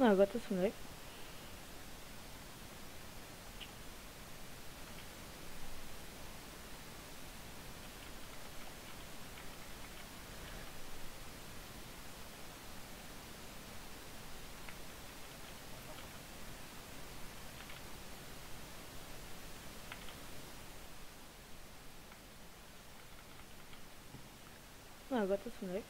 Agora să merg. Agora să merg.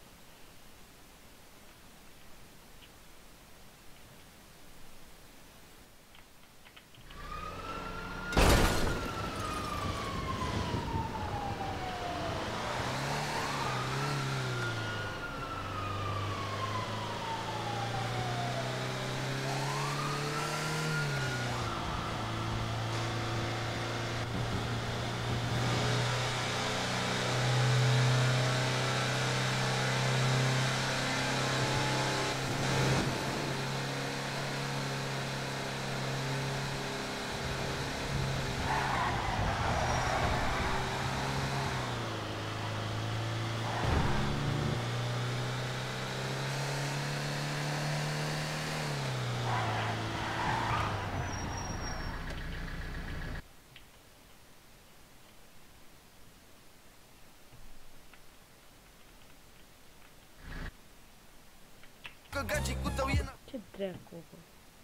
Ce dracu, bă?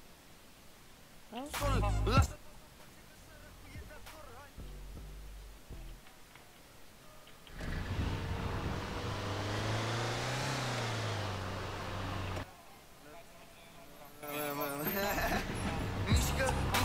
Mișcă,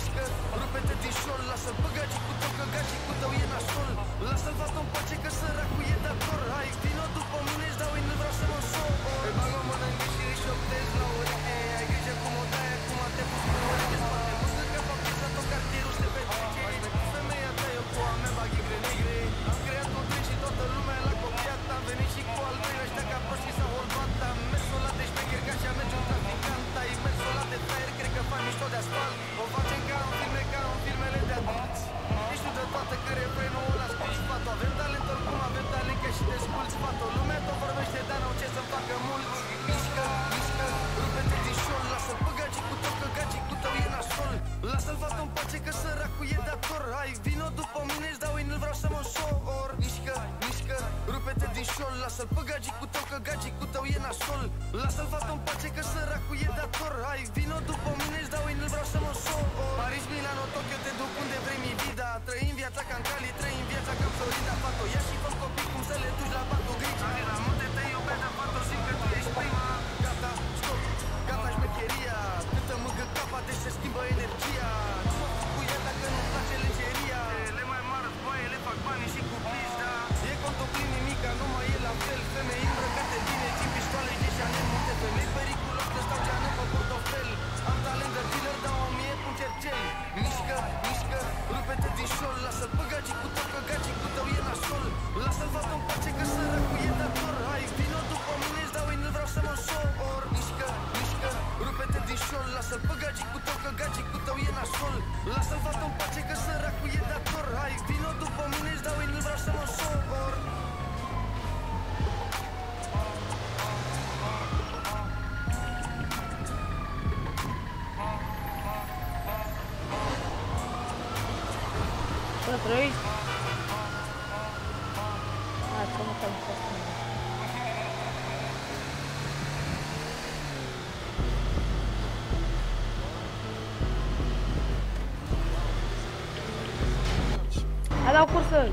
rupe-te din șol. Lasă-l pe gagicul tău, că gagicul tău e nasol. Lasă-l față în pace, că săracul e dator. Hai, vino după mine, își dau în nu vreau să mă sor. Îi bag o mână în gât și îi șoptez la ureche. Ai grijă cum o dai, acum te pus cu ureche spate. Muzică ca papisa, tot cartierul se petrece. Femeia ta e o cu a mea, baghi negre. Am creat un trend și toată lumea l-a copiat. Am venit și cu al doilea ăștia ca proști și s-a holbat. Am mers o la de șmecher ca și-a merge un traficant. Ai mers o la de fraier, cred că faci mișto de asfalt. O facem ca în filmele de adulți. Ești tu de toată că refrenul ăla asculti, fato. Avem talent oricum, avem talent că și te sculți, fato. Lumea tot vorbește, dar n-au ce să-mi facă mulți. Mișcă, rupe-te din șol. Lasă-l pe gagicul tău, că gagicul tău e nasol. Lasă-l față în pace, că săracul e dator. Hai, vino după mine, își dau în vreau să mă sor. Mișcă, rupe-te din șol. Lasă-l pe gagicul tău, că gagicul tău e nasol. Lasă-l față în pace, că săracul e dator. Hai, vino după mine, își dau în vreau să mă sor. Paris, Milano, Tokyo, te duc unde vrei mi vida. Trăim viața ca în Cali, trăim viața ca în Florida, fato. Ia și fă copii cum să le duci la Bato Grici. La munte te iubesc, dar fato, simt că tu ești prima. Gata, stop, gata șmecheria. Câtă mângă capa, deci se schimbă energia. Cu ea dacă nu-mi place legeria. Le mai mari baie, le fac banii și cu pizda. E contul plin nimica, nu mai e la fel. Femei îmbrăcate bine, țin pistoale și Chanel. Multe femei periculos, că stau geană pe portofel. Am talent de dealer, dau 1000 cu cercel. Mișcă, rupe-te din șol. Lasă-l pe gagicul tău, că gagicul tău e nasol. Lasă-l față în pace, că săracul e dator. Hai, vino după mine, își dau în vreau să mă sor. Mișcă, rupe-te din șol. Lasă-l pe gagicul tău, că gagicul tău e nasol. Lasă-l față în pace, că săracul e dator. Hai, vino după mine, își dau în vreau să mă sor. Să trăiți! Hai, să mă calm să spun. Hai, dau cursă!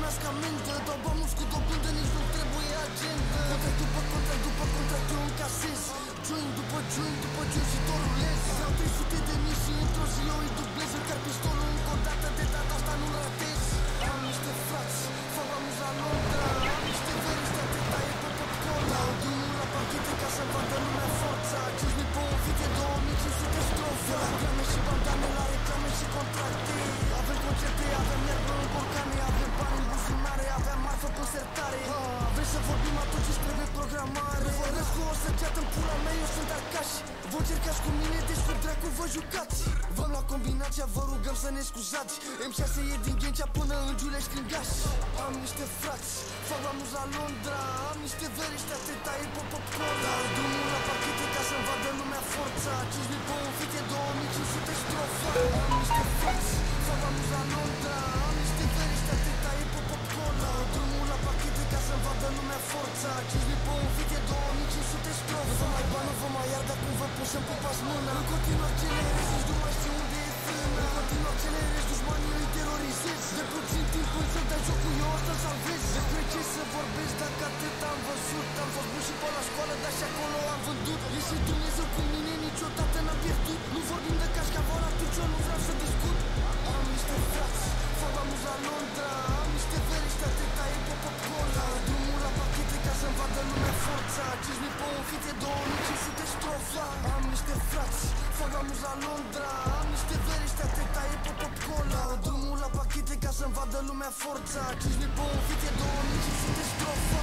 nasc amendă. Dau bani mulți cu dobândă, nici nu trebuie agendă. Contract după contract după contract eu încasez. Join după join după join și tot rulez. Vreau 300 de mii și într-o zi eu îi dublez. Încarc pistolul încă o dată, de data asta nu ratez. Am niște frați, fac amuz la Londra. Am niște veriști, te taie pe popcorn. Dau drumul la pachete ca să-mi vadă lumea forța. 5.000 pe o fite, 2.500 strofe. La grame și bandane, la reclame și contracte. Avem concerte, avem ierbă în borcane. Avem bani în buzunare, avem marfă pe sertare. Vrei să vorbim atunci îți trebuie programare. Nu vorbesc cu o săgeată în pula mea, eu sunt arcaș. Vă încercați cu mine, deci cu dracu vă jucați. V-am luat combinația, vă rugăm să ne scuzați. M6 e din Ghencea până în Giulești Crângaș. Am niște frați, fac amuz la Londra. Am niște veriști, te taie pe popcorn. Dau drumul la pachete ca să-mi vadă lumea forța. 5.000 pe o fite, 2.500 strofa. Am niște frați, fac amuz la Londra. Am niște veriști, te taie pe popcorn. Dau drumul la pachete ca să-mi vadă lumea forța. 5.000 pe o fite, 2.500 strofa. Vă mai bani, vă mai iar, dar cum vă pun să-mi pupați mâna. În continuă accelerezi, nici nu mai știu unde e frâna. În continuă accelerezi, dușmanii îi terorizezi. De puțin timp când să dai jocul, eu o să-l salvez. Despre ce să vorbesc dacă atât am văzut. Am fost bun și pe la școală, dar și acolo am vândut. E și Dumnezeu cu mine, niciodată n-am pierdut. Nu vorbim de cașcaval, atunci eu nu vreau să discut. Am niște frați, fac amuz la Londra. Am niște veriști, te taie pe popcorn. Dau drumul la pachete ca să-mi vadă lumea forța. 5.000 pe o fite, 2.500 strofa. Am niște frați, fac amuz la Londra. Am niște veriști, te taie pe popcorn. Dau drumul la pachete ca să-mi vadă lumea forța. 5.000 pe o fite, 2.500 strofa.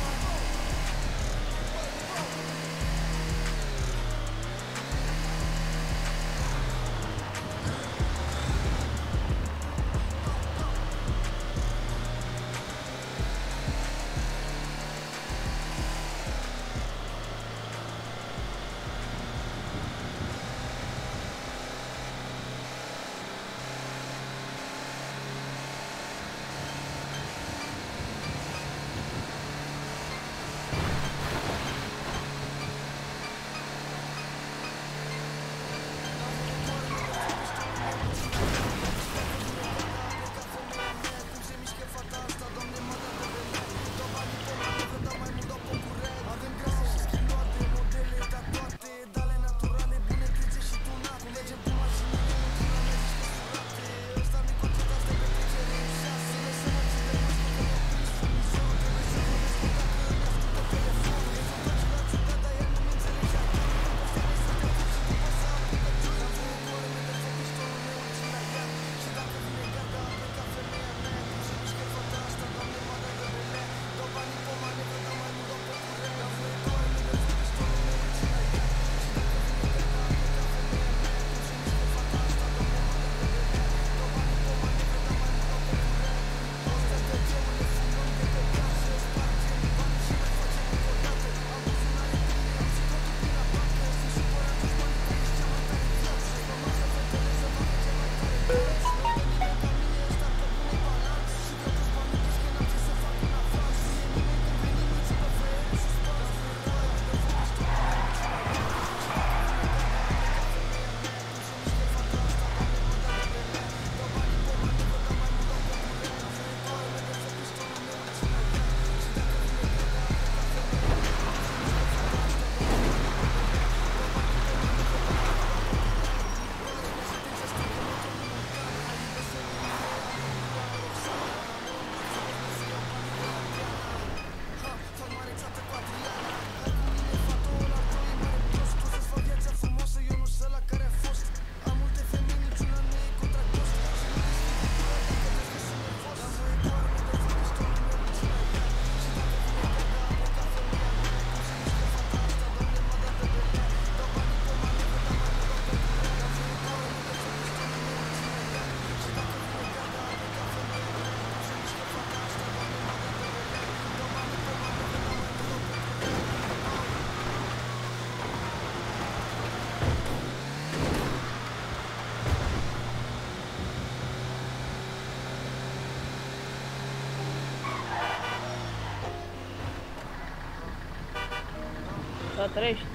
Să trăiești.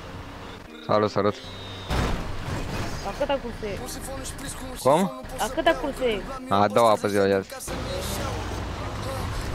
Salut, salut. La câta cursă e? Cum? La câta cursă e? A doua pe ziua de azi.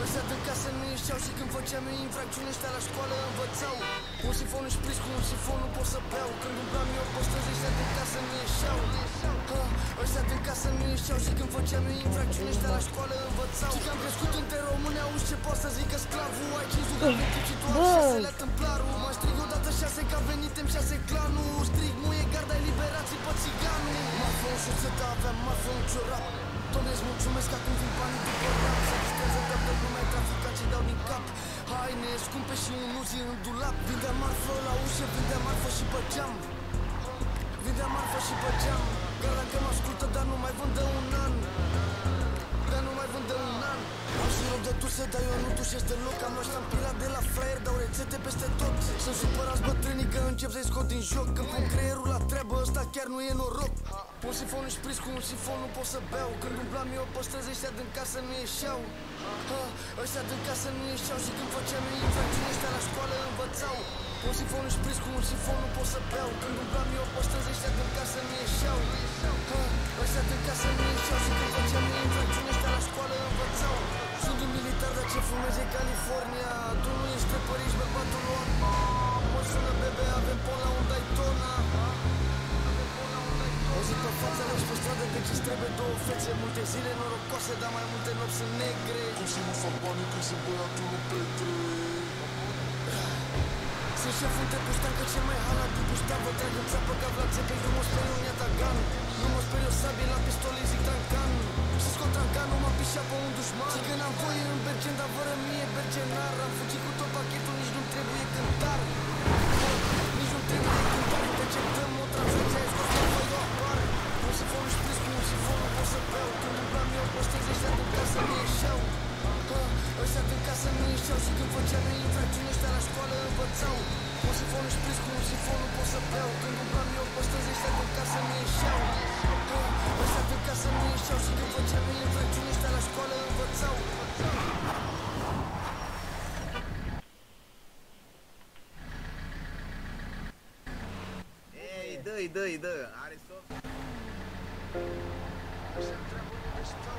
ieșeau și când făceam eu infracțiune ăștia la școală învățau. Un sifon își prins cu un sifon nu pot să beau. Când umblam eu pe străzi ăștia din casă nu ieșeau. Ăștia din casă nu ieșeau și când făceam eu infracțiune ăștia la școală învățau. Și că am crescut între români, auzi ce pot să zică sclavul. Ai 5 luni de și tu ai 6 la tâmplarul. Mă strig odată 6 că a venit M6 clanul. Strig muie garda eliberații pe țiganul. Marfă în șuțetă aveam marfă în ciorap. Doamne, îți mulțumesc că acum vin banii după rap. Se distrează toată lumea, traficanții dau din cap. Haine scumpe și un uzi în dulap. Vindea marfă la ușă, vindea marfă și pe geam. Vindea marfă și pe geam. Gara că mă ascultă, dar nu mai vând de un an. Dar nu mai vând de un an. Am și loc de tuse, dar eu nu tușesc deloc. Am luat ștampila de la flyer, dau rețete peste tot. Sunt supărați bătrânii că încep să-i scot din joc. Când pun creierul la treabă, ăsta chiar nu e noroc. Un sifon își prins cu un sifon nu pot să beau. Când umblam eu pe străzi, ăștia din casă nu ieșeau. Ăștia din casă nu ieșeau și când făceam eu infracțiune ăștia la școală învățau. Un sifon își prins cu un sifon nu pot să beau. Când umblam eu pe străzi, ăștia din casă nu ieșeau. Ăștia din casă nu ieșeau și când făceam eu infracțiune ăștia la școală învățau. Sunt un militar, dar ce fumez e California. Tu nu ești trepăr, ești bărbatul lor. Mă sună bebe, avem pon la un Daytona. O zi pe față le-aș pe stradă că ce-ți trebuie două fețe. Multe zile norocoase, dar mai multe nopți sunt negre. Cum să nu fac banii când sunt băiatul lui Petre. Sunt șeful de puștan că cel mai halat de puștan. Vă trag în țapă ca Vlad Țepel. Nu mă speriu un Yatagan. Nu mă speriu sabie la pistole, zic Tancan. Și scot Tancanul, m-am pișat pe un dușman. Și când am voie în Bergen, dar fără mie bergenar. Am fugit cu tot pachetul, nici nu trebuie cântar. Nici nu trebuie cântar. Pe ce dăm o tranzacție, ai scos la voi, eu apar. Un sifon își prins cu un sifon, nu pot să beau. Când umblam eu pe străzi, ăștia din casă nu ieșeau. Ăștia din casă nu ieșeau și când făceam eu infracțiune ăștia la școală învățau. Un sifon își prins cu un sifon nu pot să beau. Când umblam eu pe străzi, ăștia din casă nu ieșeau. Ăștia din casă nu ieșeau și când făceam eu infracțiune ăștia la școală învățau. Ei, dă-i, are soft. Așa-mi treabă unde stau.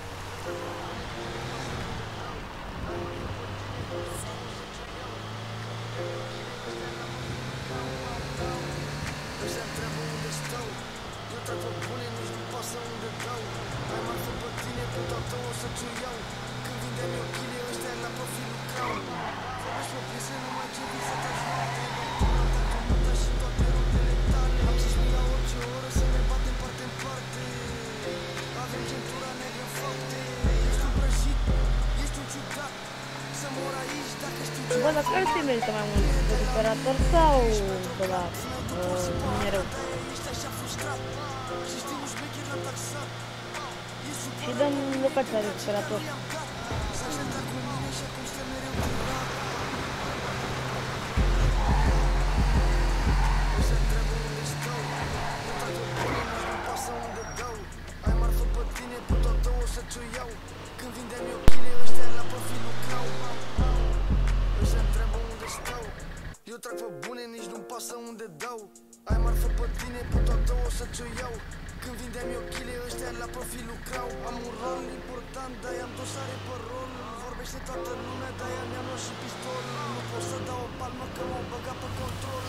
Așa-mi treabă unde stau. Eu trag pe bune, nici nu pasă unde dau. Ai marfă pe tine, pe toată o să ți-o iau. Când vindeam eu chile, ăștia la profilul crau. Vorbești pe piese, numai ce vii să taci noapte. Bactuna, tatunută și toate rutele tale. Am 5.000 la orice oră să ne batem parte în parte. Avem centura neagră în fapte. Ești un prăjit, ești un ciudat. Să mor aici dacă știu ce. Bă, dar care ți merită mai mult? Recuperator sau de la minereu? Ești așa frustrat și știi un șmecher la taxat. Și dăm locația recuperator. S-a așteptat cu mine și acum stă mereu curat. Așa treabă unde stau. Nu trag pe bune, nici nu pasă unde dau. Ai marfă pe tine, pe toată o să ți-o iau. Când vindeam eu chile, ăștia la profilul crau. Așa treabă unde stau. Eu trag pe bune, nici nu pasă unde dau. Ai marfă pe tine, pe toată o să ți-o iau. Când vindeam eu chile, ăștia la profilul crau. Am un rol important, dar am dosare pe rol. Vorbește toată lumea, de-aia mi-am luat și pistol. Nu pot să dau o palmă că m-au băgat pe control.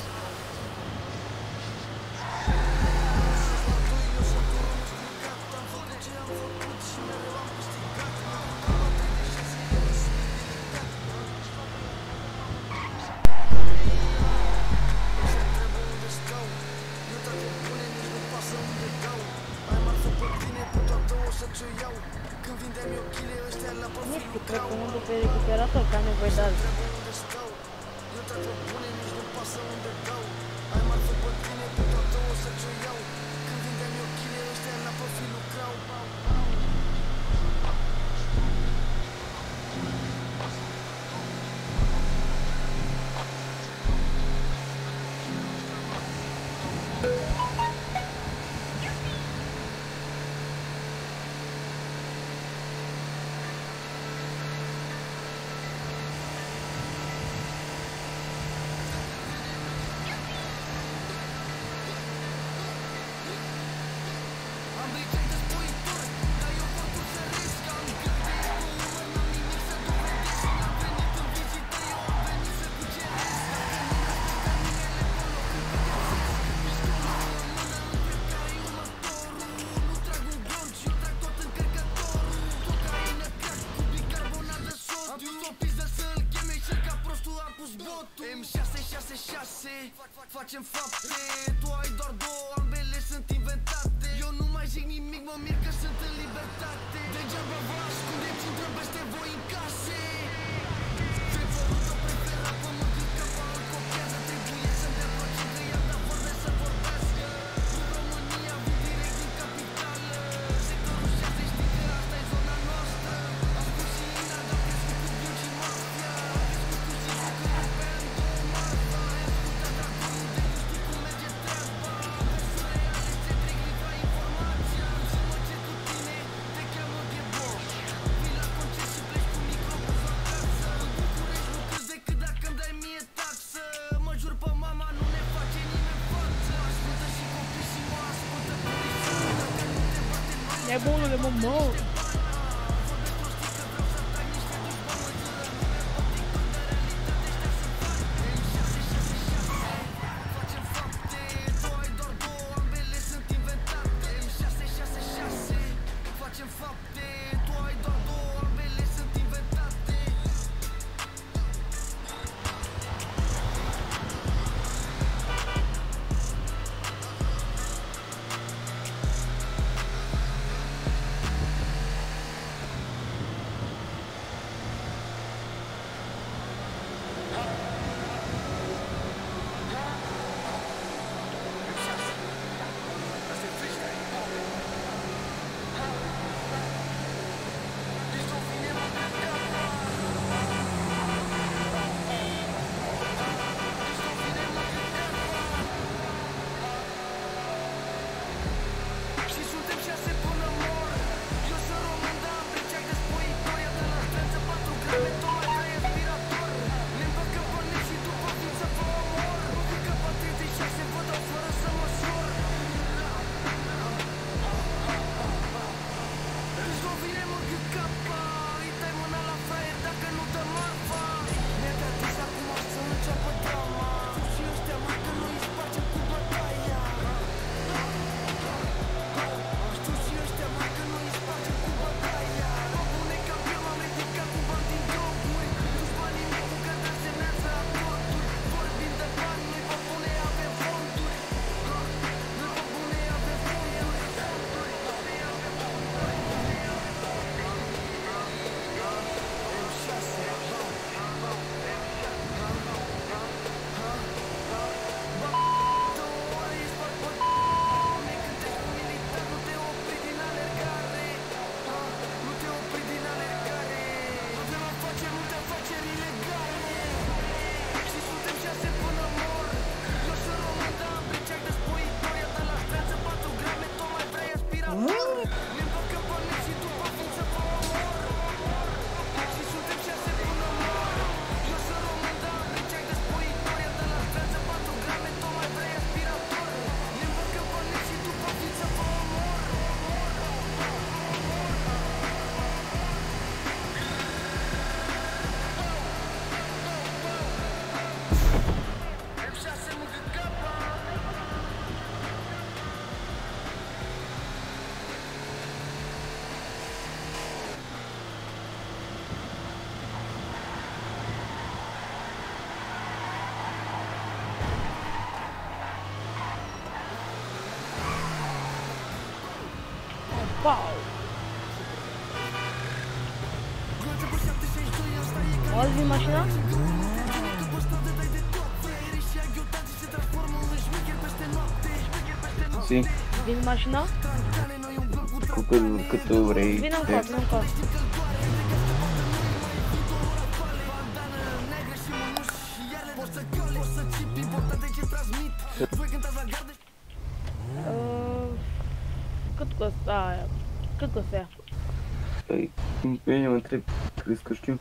Eu sunt un om stricat. Am făcut ce am făcut și mereu am câștigat. M-am făcut 36 de ani și ridicat. Așa trebuie unde stau. Eu trag pe bune, nici nu pasă unde dau. Ai marfă pe tine, pe toată o să ți-o iau. Când vindeam eu chile, ăștia la Nu profilul știu, cred crau. că mă duc pe recuperator, că am nevoie de alții. Trebuie unde stau. Eu trag pe bune, nici nu pasă unde dau. Ai marfă pe tine, pe toată o să ți-o iau. Când vindeam eu chile, ăștia la profilul crau. șase. Facem fapte, tu ai doar două, ambele sunt inventate. Eu nu mai zic nimic, mă mir că sunt în libertate. Degeaba vă ascundeți, intră peste voi în case. Favorul tău preferat, pământul capa îl copiază. Trebuie să-mi dea procent că i-am dat vorbe să vorbească. În România vin direct din capitală. Sectorul 6 știi că asta e zona noastră. A spus și Ina, dar crescut cu bun și mafia. A crescut cu Zizu că e pe două marfa. Ai ascultat acum unde nu știi cum merge treaba. Versul reale se trec liva informația. Să mă cer cu tine, te cheamă de boc. Vii la concert și pleci cu microbuz acasă. În București nu câți decât dacă îmi dai mie taxă. Mă jur pe mama, nu ne face nimeni față. Ascultă și copii și mă ascultă poliția. Dacă nu te bate mai Nebunule, mă mor. facem fapte, tu ai doar două, ambele sunt inventate. 666 facem fapte, tu ai doar două, ambele sunt inventate. Și suntem 6 până mor. Eu sunt român, dar am breceac de spoitoria. De la stranță 4 grame, tot mai vrei respirator. Ne împăcăm pe net și după vin să vă omor. Că pe 36 vă dau fără să măsor. Își nu vine mă cât capa. Îi dai mâna la fraier dacă nu dă marfa. Ne-a dat dis acum să înceapă drama. Și ăștia mai că noi îi spargem cu bătaia. Știu și ăștia mai că noi îi spargem cu bătaia. Mă bune campion, m-am ridicat cu bani din jocuri. Dușmanii mei cu care desenează acorduri. Vorbim de bani, noi pe bune avem fonduri. Noi pe bune avem fonduri. Nu te opri din alergare. Avem afaceri, multe afaceri ilegale. Și suntem 6 până mor. Eu sunt român, dar am breceac de spoitoria. De la stranță 4 grame, tot mai vrei aspirator. Ne împăcăm pe net și după vin să vă omor. Și suntem 6 până mor. Eu sunt român, dar am breceac de spoitoria. De la stranță 4 grame, tot mai vrei aspirator. Ne împăcăm pe net și după vin să vă omor. M6 mângât capa. Pau. Auzi din mașina? Sim, Din mașina? cu cât tu vrei. Vino în cap, vino în cap. Cât costă aia? Cât costă ea? Păi, pe mine mă întreb, crezi că știu?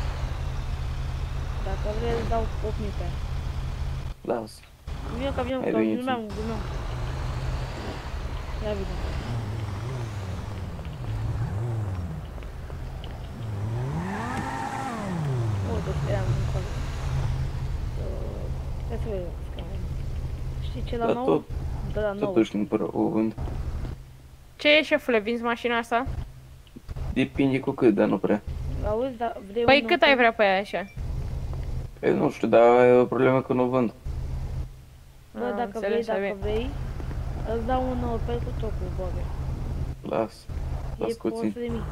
Dacă vrei îți dau 8.000 pe aia. Las. Vino că vino, Hai, că veniți. glumeam. Ia vino. Uite, eram încolo. Stai să vedem. Știi ce la Dar nou? tot, Da, la nou. totuși nu prea o vând. Ce e, șefule, vinzi mașina asta? Depinde cu cât, dar nu prea. Auzi, dar vrei Păi unul cât cu- ai vrea pe aia așa? Păi nu știu, dar e o problemă că nu vând. Bă, Am dacă înțeles, vrei, bine. îți dau un Opel cu tocul, Bobby. Las. Las E cu 100 puțin. de mii.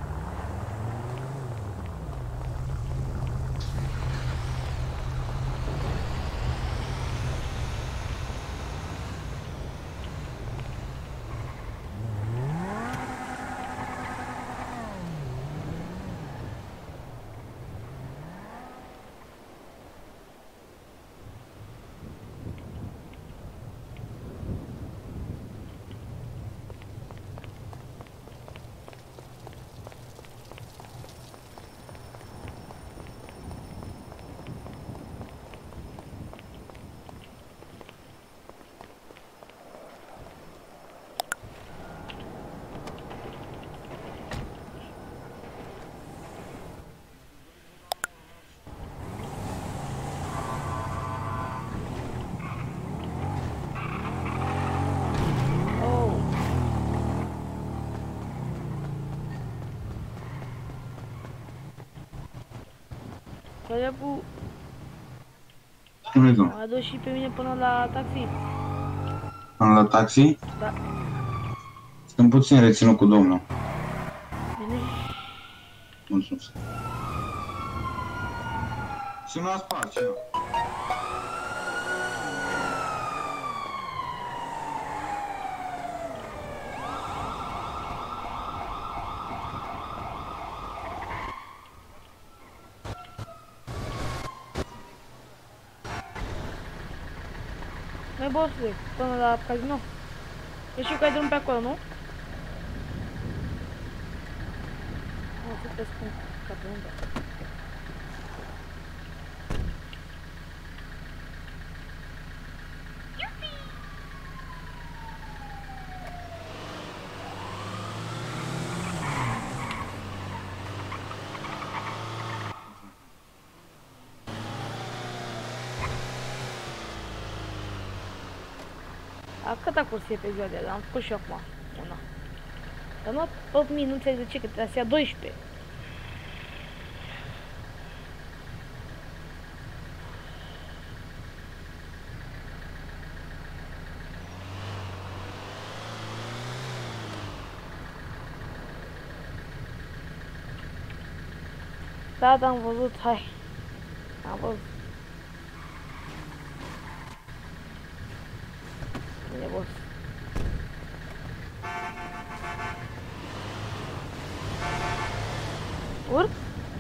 Oh. Colegul, Spune tu, m-a adus și pe mine până la taxi. până la taxi? Da. Sunt puțin reținut cu domnul. Bine? Mulțumesc. Și nu a spart, ce nu? Mai bossule, până la casino. Eu știu că ai drum pe acolo, nu? O să te spun ca pe unde. A câta cursie pe ziua de azi? Am făcut și eu acum una. Dar nu 8000, nu înțeleg de ce, că trebuie să ia 12. Da, am văzut, hai. Am văzut. Bine, boss. Urc?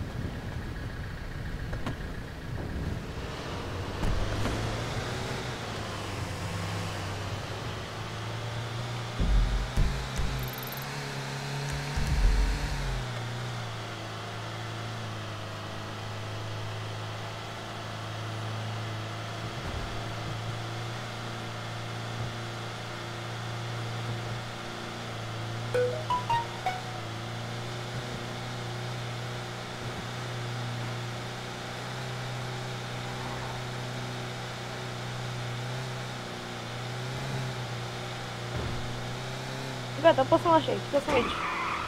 Gata, poți să mă așa, poți să aici.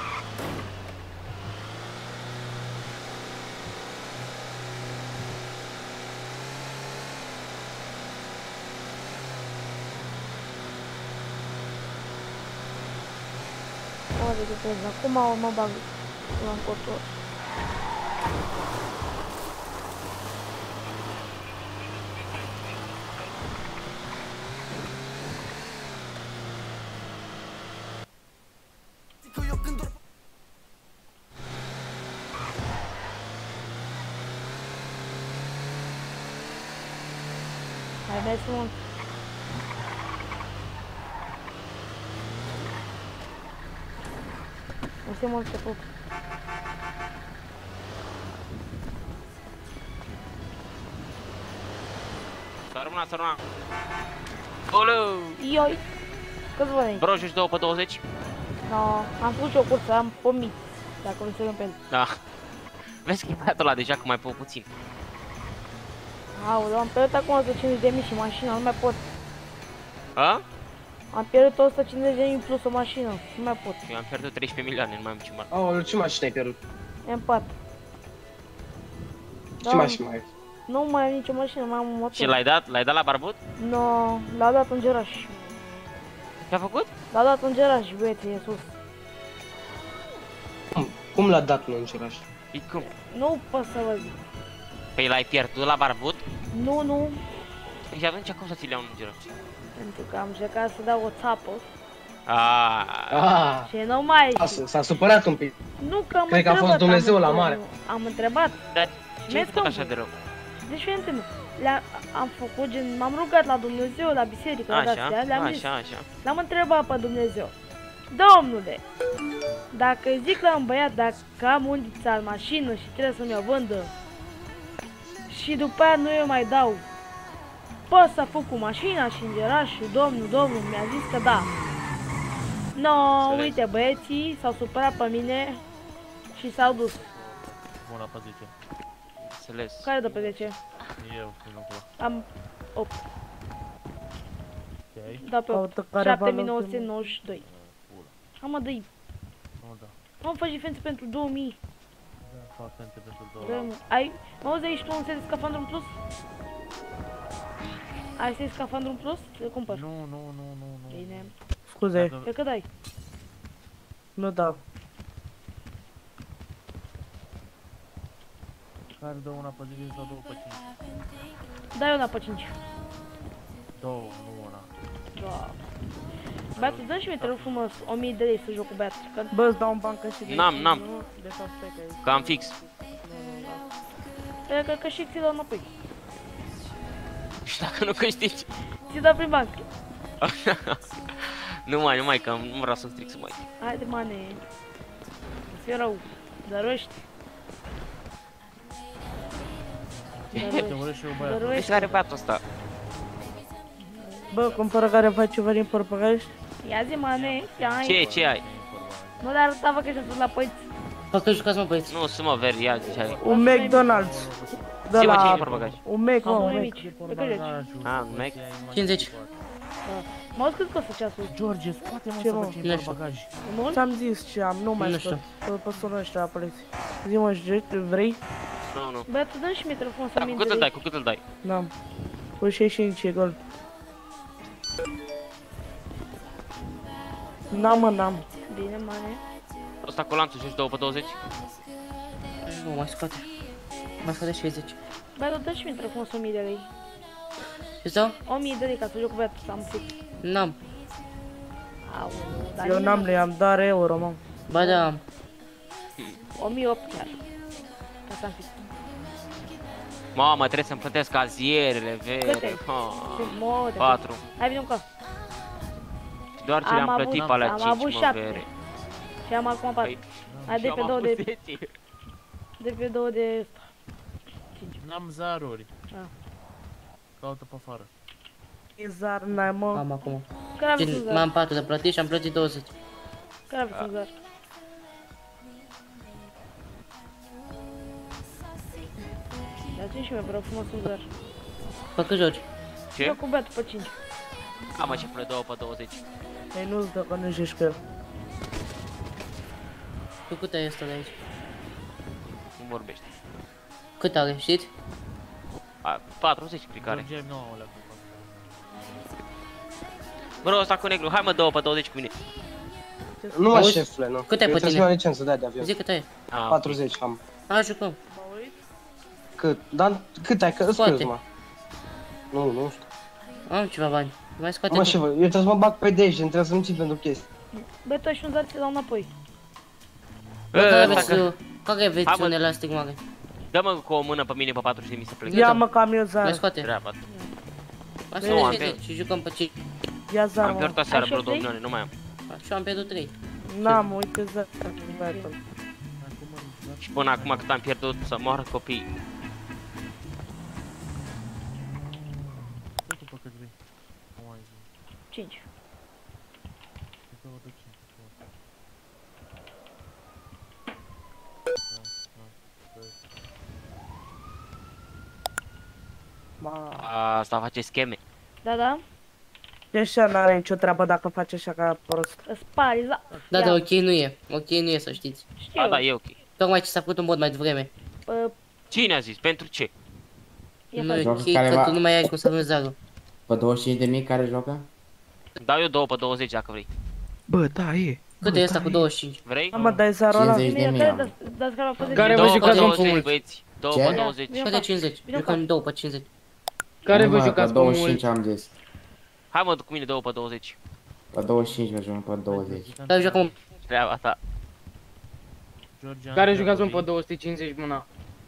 O, de ce acum mă bag la încotor. Hai, dai să mă... Nu se mă început. S-a rămânat, s-a rămânat. Oleu! Ioi! Câți bani aici? Bro, joci 2 pe 20? No, am făcut și o cursă, am 1000. Dacă vrei să luăm pe el. Da. Vezi că e băiatul ăla deja cu mai puțin. Aoleu, am pierdut acum 150.000 și mașina, nu mai pot. A? Am pierdut 150.000 plus o mașină, nu mai pot. Eu am pierdut 13 milioane, nu mai am ce Aoleu, ce mașină ai pierdut? M4. Ce mașină mai ai? Nu mai am nicio mașină, mai am un motor. Și l-ai dat la barbut? No, l-a dat în geraș. Ce-a făcut? L-a dat în geraș, băieții, e sus. Cum l-a dat în înceraș? Păi cum? Nu pot să vă zic. Păi l-ai pierdut la barbut? Nu, Păi și atunci cum să ți le iau în geraș? pentru că am încercat să dau o țapă Ah, și nu mai ieși. s-a supărat un pic. Nu că am Cred că a fost întrebat, Dumnezeu am la întrebat, mare. Am întrebat. Dar ce Mi-ai ai făcut spus. așa de rău? Deci, fiind am făcut gen, m-am rugat la Dumnezeu, la biserică, la astea, le-am zis. Așa. L-am întrebat pe Dumnezeu. Domnule, dacă zic la un băiat dacă am undița în mașină și trebuie să mi-o vândă și după aia nu eu mai dau, pot să fac cu mașina și în geraș și domnul mi-a zis că da. No, Înțeles. uite, băieții s-au supărat pe mine și s-au dus. Bună, pe 10. Înțeles. Care dă pe 10? Eu, minunul Am 8. Ok. Da pe 8. Auto care 7992. Am mă dă-i. Nu, da. Am faci diferență pentru 2000. Da, fac pentru Vrem. Ai, mă auzi, aici tu un set de scafandru în plus? Ai set de scafandru în plus? Să cumpăr. Nu. Bine. Scuze, Dacă- Pe cât ai? nu dau. Care dă una pe 10 sau două pe 5? Dai una pe 5. Două, nu una. Da. Băiatul, dă și mie, te rog frumos, 1000 de lei să joc cu băiatul. Că Bă, îți dau un bancă și de N-am. nu? De fapt, stai că Că am fix. că și ți-l dau înapoi. Și dacă nu câștigi. Ți-l dau prin bancă. Nu mai, că nu vreau să stric să mai. Haide, mane. Ți-e rău. Dărăști. Te urăști și eu băiatul. Deci Dărăști. care băiatul ăsta? Bă, cumpără care faci ceva din porpăgaș? Ia zi, mane. Ia ai. Ce ai? Nu le arătava că ești la păiți. Fac că jucați, mă, băieți. Nu, sunt mă veri, ia ce ai. Un McDonald's. De Ce mă, ce la... e portbagaj? Un Mac, Am mă, unul un Mac. mici. Pe cât joci? Ah, un Mac? 50. Mă auzi cât costă ceasul? George, scoate-mă Ce, să mă? văd ce Nu e știu. bagaj. E mult? Ți-am zis ce am, nu mai Nu scot. Pe sună ăștia la poliție. Zi-mă, vrei? Nu. Băiatul, dă și mie telefon să Da, cu cât îl dai, cu cât îl dai? N-am. Cu 65 e gol. N-am, mă, n-am. Bine, mane. Ăsta cu lanțul joci 2 pe 20? Nu, mai scoate. Mai scoate 60. Băiatul, dă și mie telefon să 1000 de lei. Ce-ți dau? 1000 de lei ca să joc cu băiatul, să am fix. N-am. Aoleu, dar Eu nimeni n-am, le-am dat euro, mă. Ba da, am. 1008 chiar. Ca să am fix. Mamă, trebuie să-mi plătesc cazierele, Câte? vere. Mode. 4. Hai, vină cu Doar ce Am le-am avut- plătit pe alea am 5, avut mă, 7. vere. Și am acum 4. Păi, Hai, de și pe am 2 avut de... 10. De pe 2 de... N-am zaruri. Ah. Caută pe afară. Izar, n-ai, mă. Am acum. Care aveți Gen, în zar? m-am 4 de plătit și am plătit 20. Care aveți în zar? Dați-mi și mie, vă rog frumos, în zar. Pe cât joci? Ce? Joc cu băiatul pe 5. Am așa până 2 pe 20. Ei, nu-ți dă că nu joci cu el. Tu cât ai ăsta de aici? Nu vorbește. Cât are, știți? 40 cred că are. George, nu am alea. Bro, ăsta cu negru, hai mă 2 pe 20 cu mine. Nu mă, Auzi? șefule, nu. Cât ai Eu pe trebuie să tine? iau licență de avion. Zic cât ai. 40 am. Hai, jucăm. Cât? Dar cât ai? Că îți Scoate. crezi, mă. Nu știu. Am ceva bani. Mai scoate Mă, tu. șefă, eu trebuie să mă bag pe deci, trebuie să nu țin pentru chestii. Băi, tu ai și un zar, ți-l dau înapoi. Bă, care Ăsta aveți, că... care aveți Hai, mă. un elastic mare? Dă-mă cu o mână pe mine pe 40.000 să plec. Ia, mă, că am eu Mai zar. scoate. Treaba. Mai Nu, scoate am 60 și jucăm pe 5. Ia zar, Am mă. pierdut aseară Ai vreo 2 șefei? milioane, nu mai am. Și eu am pierdut 3. N-am, uite zar. Băiatul. Și până acum cât am pierdut să moară copiii. Totul pe cât vrei. Nu mai zi. 5. Pe 2 de 5. Asta face scheme. Da, da. E așa, n-are nicio treabă dacă faci așa ca prost. Îți pari, za. Da, Ia, da, ok nu e. Ok nu e, să știți. Știu. Da, da, e ok. Tocmai ce s-a făcut un mod mai devreme. Pă, Cine a zis? Pentru ce? Ia Nu, faci. Joacă chei că careva- tu nu mai ai cum să vânzi zarul. Pe 25.000 care joacă? Dau eu 2 pe 20 dacă vrei. Bă, da, e. Cât e ăsta cu 25? Vrei? Mă, dai zarul ăla. 50.000 Care am. dați care pe 10? Care vă 2 pe jucați, mă, 20 mult? băieți. 2 Ce? pe 20. Vino Cât de fac. 50? Vino Jucăm fac. 2 pe 50. Care Nu, vă mă, jucați pe pe 25 mult? am zis. Hai mă, duc cu mine 2 pe 20. Pe 25 mergem pe 20. Care jucăm? Treaba ta. Care jucați mă pe 250 mâna?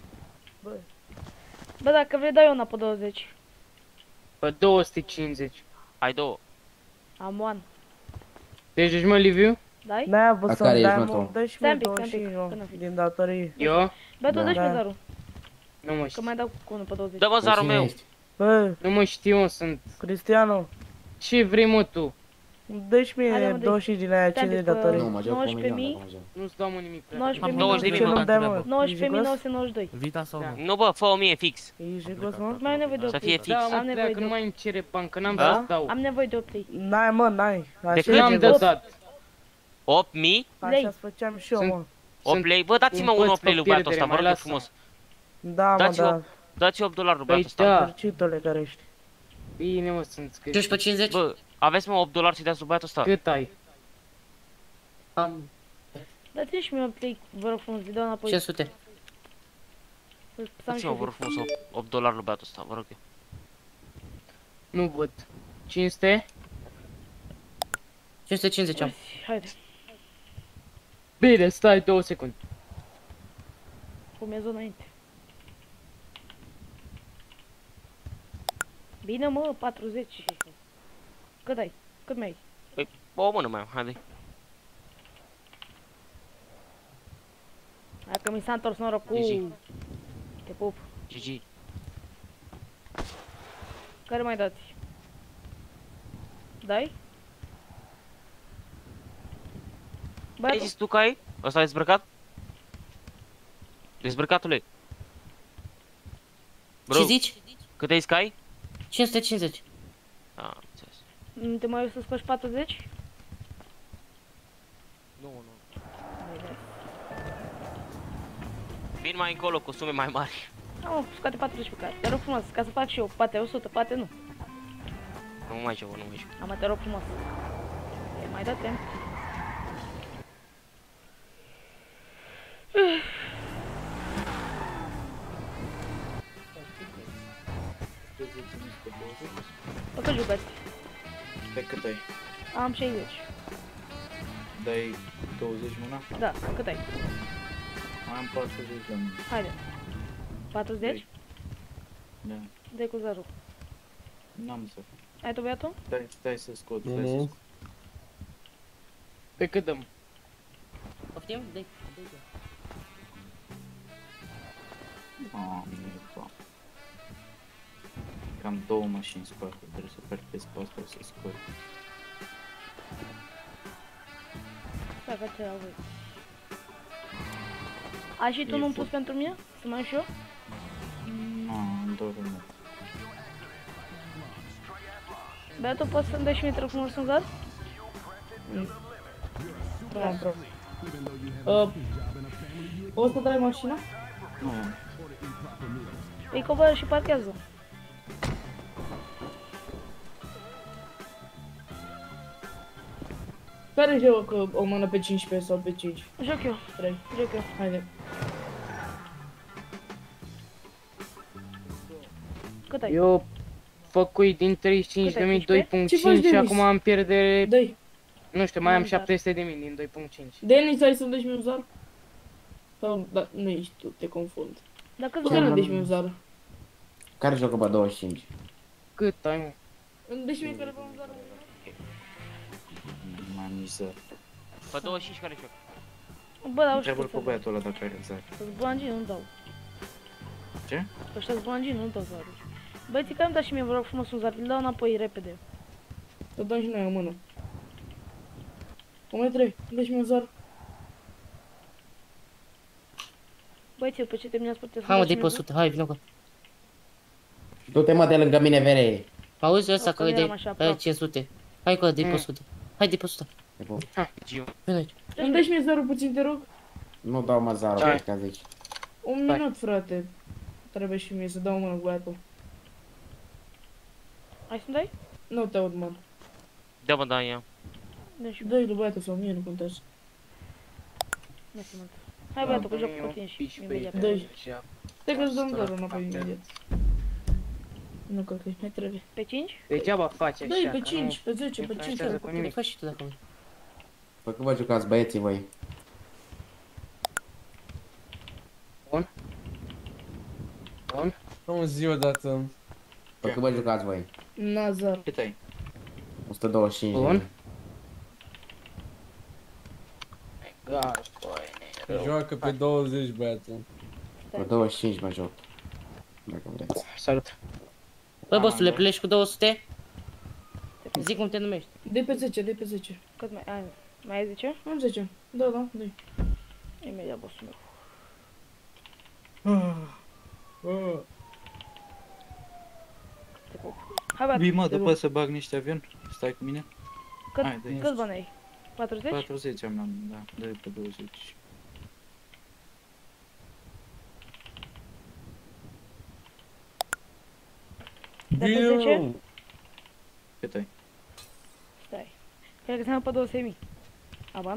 Bă, dacă vrei, dai una pe 20. Pe 250. Hai 2. Am one. Deci ești mă, Liviu? Dai? N-ai avut La să-mi care dai, ești, mă, mă, tu? dă și Stai mie un pic, stai un pic, 25 până fi. din datorie. Eu? Bă, tu Da. dă-și pe Da. zarul. Nu mă Că știu. mai dau cu unul pe 20. Dă mă Pe zarul cine meu. ești? Bă, Nu mă știu, mă, sunt... Cristiano, Ce vrei, mă, tu? dă și Hai, mie mă, dă-i. 25 din aia Stai 50 un pic, datorie. Nu, mă joc cu 1 milion 19.000. dacă mă joc. Nu-ți dau mă nimic, frate. 20.000, Ce mă. nu dai, mă? 19.992. Vita sau nu? Nu bă, fă 1000 fix. Ești jigos, mă? Mai am nevoie de 8 Să fie lei. fix. Da, mă, Am nevoie treacă, de nu 8. mai îmi cere bani, că n-am Da? să dau. Am nevoie de 8 lei. N-ai, mă, n-ai. Așa cât? e N-am de jigos. dat. 8000? Așa-ți făceam și eu, Sunt- mă. 8 lei? Bă, dați-mă un un păț 8 lei pe lui băiatul ăsta, pierdere, vă mai rog eu lasă. frumos. Da, mă, Dați-o. da. Dați 8 dolari lui Păi băiatul ăsta. da. Fericitule care ești. Bine, mă, sunt scris. 15 pe 50? Bă, aveți mă 8 dolari să-i dați lui băiatul ăsta? Cât ai? Am Dați-mi și mie 8 lei, vă rog frumos, vi dau înapoi. 500. Să am și Dați-mă, vă eu. rog frumos 8 dolari lui băiatul ăsta, vă rog eu. Nu văd. 500? 550 am. Haide, Bine, stai 2 secunde. fumez înainte. Bine, mă, 40. Cât ai? Cât mai ai? Păi, o mână mai am, haide. Hai că mi s-a întors norocul. GG. Te pup. GG. Care mai dați? Dai? Ai Băiatul, zis tu că ai? Ăsta e dezbrăcat? Dezbrăcatule. Bro, Ce zici? cât ai zis că ai? 550. A, înțeles. te mai să scoți 40? Nu, nu. Vin mai încolo cu sume mai mari. Am scoate 40 pe care. Te rog frumos, ca să fac și eu. Poate 100, poate nu. Nu mai știu, nu mai știu. Am te rog frumos. E mai date. Pe cât jucați? Pe cât ai? Am 60. Dai 20 mâna? Da, cât ai? Am 40 de mână. Haide. 40? Da. Dai cu 0. N-am să. Ai tu băiatul? Stai să scot, stai să scot. Pe cât dăm? Poftim? Dai. Ba. Cam 2 mașini spate, trebuie să perpesc pe asta să scot. Da, că ce au voi. Ai și tu E nu-mi bun. pus pentru mine? Să mai am și eu? Nu, am dormit. Băiatul, poți să-mi dai și mie te rog frumos în zar? O să dai mașina? Nu, Îi coboară și parchează. Care jocă o mână pe 15 sau pe 5? Joc eu. 3. Joc eu. Haide. Cât ai? Eu făcui din 35.000 Cât ai, 2.5 Ce faci, și Denis? acum am pierdere, Dai. nu știu, mai am N-am dat. 700.000 din 2.5. Denis, ai să-mi dai și mie un zar? Sau, da, nu ești tu, te confund. Dacă Să zar, nu dai și mie un zar. Care joacă pe 25? Cât ai, mă? Îmi dai și mie care pe un zar? m-am mizat. Pe 25 care joc? bă, dar Întreabă-l pe băiatul ăla dacă are zar. Să-ți blangii, nu dau. Ce? Ăștia-s blangii, nu dau zaruri. Băieții, că îmi dați și mie, vă rog frumos un zar, îl dau înapoi repede. Să dăm și noi o mână. O mai trei, îmi dai și mie un zar. Băieții, după ce terminați puteți Hai mă, să-mi dai dați pe și 100. Hai, vină cu. Du-te mă de lângă mine, vere. Auzi ăsta O, că că îi eram dai. așa Hai aproape. 500. Hai că dai pe 100. Hai, dai pe 100. Giu. Vino aici. Îmi dai și mie zarul puțin, te rog? Nu dau mă zarul, Hai. ca zici. Un minut, frate. Trebuie și mie să dau o mână cu băiatul. Hai să-mi dai? Nu te aud, man. Da, mă, da, ia. Dă și Dă-i lui băiatul sau mie, nu contează. nu se mă. Hai băiatul, că joc cu tine și imediat. Dă-i. Stai că-ți dăm doar înapoi imediat. Nu cred că mai trebuie. Pe 5? Degeaba faci așa, Dă-i pe că 5, pe 10, pe 5. influențează cu nimic. Fă și tu dacă vrei. Păi că vă jucați băieții voi? Bun. Bun. Am ziua dată. Păi că vă jucați voi? Nazar. Cât ai? 125 Bun. de mii. Egal, băi, Se joacă pe 20, băiatul. Pe 25 mă joc. Dacă vreți. Salut. Bă, bossule, pleci cu 200? Zic cum te numești. De pe 10, de pe 10. Cât mai ai? Mai ai 10? Am 10. Da, da, dă-i. Imediat bossul meu. Te pup. Hai băiatul. Vii mă, te după rog. să bag niște avion? Stai cu mine? Hai, dă-i. Cât bani ai? 40? 40 am luat, da, dă pe 20. De pe 10? Cât ai? Stai. Cred că se pe 200.000. A, ba nu.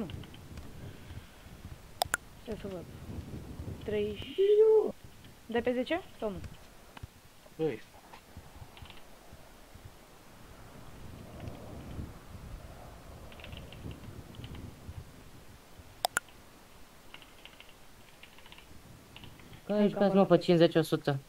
Stai să văd. 30. De pe 10? Sau nu? Băi, Că aici jucați mă pe 50-100.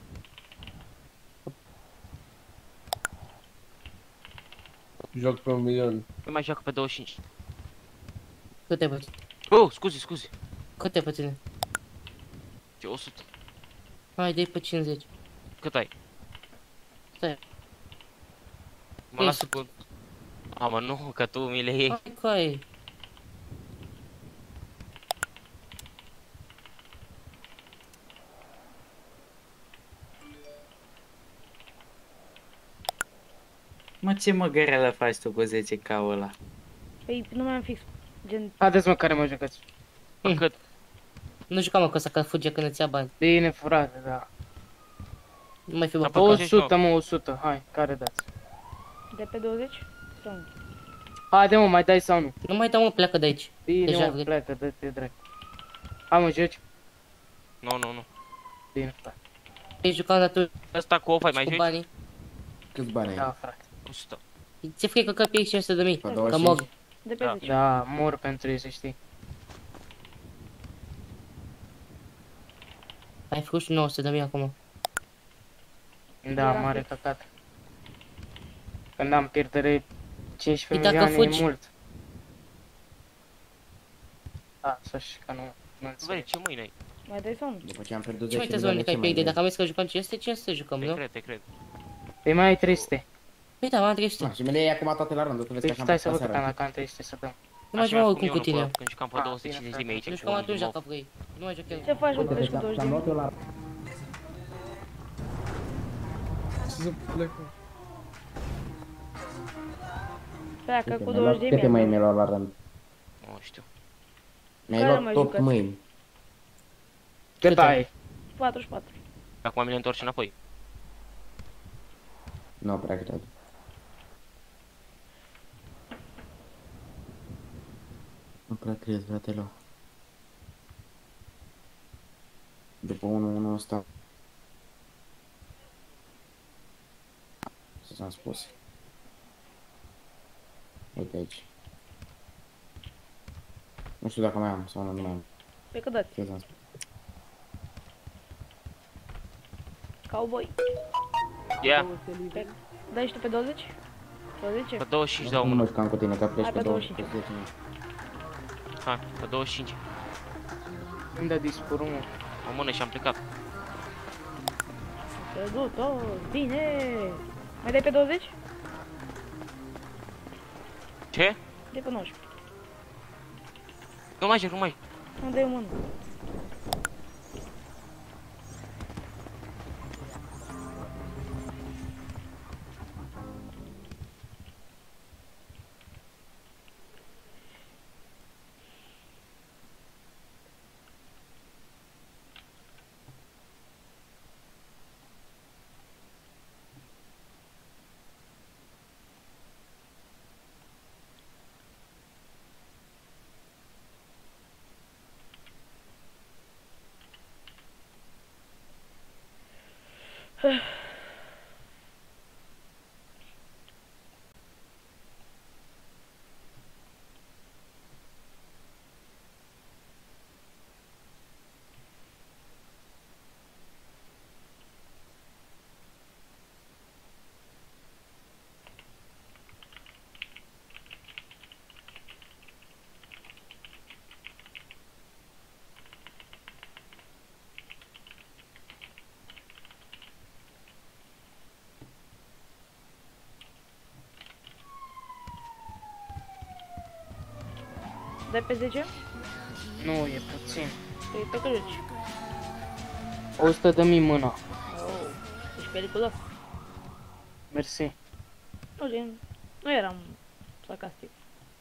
Joc pe 1.000.000. Eu mai joacă pe 25. Câte pe tine? Oh, scuze. Câte pe tine? Ce 100? Hai, dă-i pe 50. Cât ai? Stai. Mă lasă cu... A, mă, nu, că tu mi le iei. Hai, coi. mă, ce măgărelă faci tu cu 10k ăla? Păi nu mai am fix. Gen, Haideți mă, care mă jucați. Bă, cât? Nu jucam mă, că ăsta că fuge când îți ia bani. Bine, frate, da. Nu mai fi bă. Dar pe 100, mă, 100. Hai, care dați? de pe 20? Sau nu? Haide, mă, mai dai sau nu? Nu mai dau mă, pleacă de aici. Bine, Deja mă, vrei. pleacă, dă-te drept. Hai, mă, joci? Nu. Bine, frate. Ei jucam dar tu Ăsta cu off ai mai cu joci? banii. Câți bani ai? Da, frate. 100. Ți-e frică că piei 500 de mii. Pe Că 25? mor. De pe Da. 10. Da, mor pentru ei, să știi. Ai făcut și 900 de mii acum. Da, mare căcat. Când am pierdere 15 Păi dacă milioane, fugi- e mult. Da, să știi că nu Băi, înțeleg. ce mâine ai? Mai dai sau nu? După ce am pierdut Ce mai 10 te zvoni milioane, că ai ce pe idee? mai Dacă am zis că jucam 500 jucăm, nu? Te cred. Păi mai ai 300. Păi da, m-am Ah, 300. și mi le iei acum toate la rând, tu vezi Păi că așa stai să am văd făcut că seara. am 300 să dăm. Nu mai jucam oricum cu tine. Când jucam pe Ah, 250 de mii aici. Nu cu jucam atunci off. dacă vrei. Nu mai joc eu. Ce faci, mă, că pleci cu 20 de mii? Să plec. Pleacă cu Mi-ai luat 20 de câte mâini mii. mi-ai luat la rând? Nu știu. Mi-ai Care luat mai tot jucați? mâini. Cât ai? 44. Acum mi le întorci înapoi. Nu prea cred. Nu prea cred, fratelor. După 1-1 ăsta. Ce ți-am spus? Uite aici. Nu știu dacă mai am sau nu mai am. Pe cât dați? Ce ți-am spus? Cowboy. Ia, Dai și tu pe 20? 20? pe 25 dau Nu mă mână. jucam cu tine, că pleci Hai pe pe 20. 25. Hai, pe 25. Îmi dă dispărul, mă. O mână și am plecat. Te duc tot, bine! Mai dai pe 20? Ce? De pe 19. Nu mai joc. Nu dai o mână. Dai pe 10? Nu, e puțin. Păi pe cât joci? 100 de mii mâna. Oh, ești periculos. Mersi. Nu, gen, nu eram sarcastic.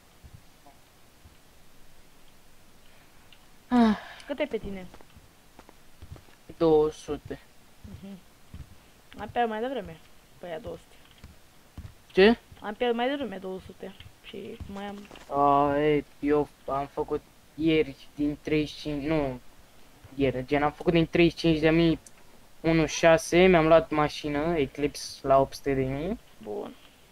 Cât e pe tine? 200. Am pierdut mai devreme. Păi aia 200. Ce? Am pierdut mai devreme 200. Și mai am... Eu am făcut ieri din 35, nu ieri, gen am făcut din 35.000 1.6, mi-am luat mașină, Eclipse la 800.000. Bun.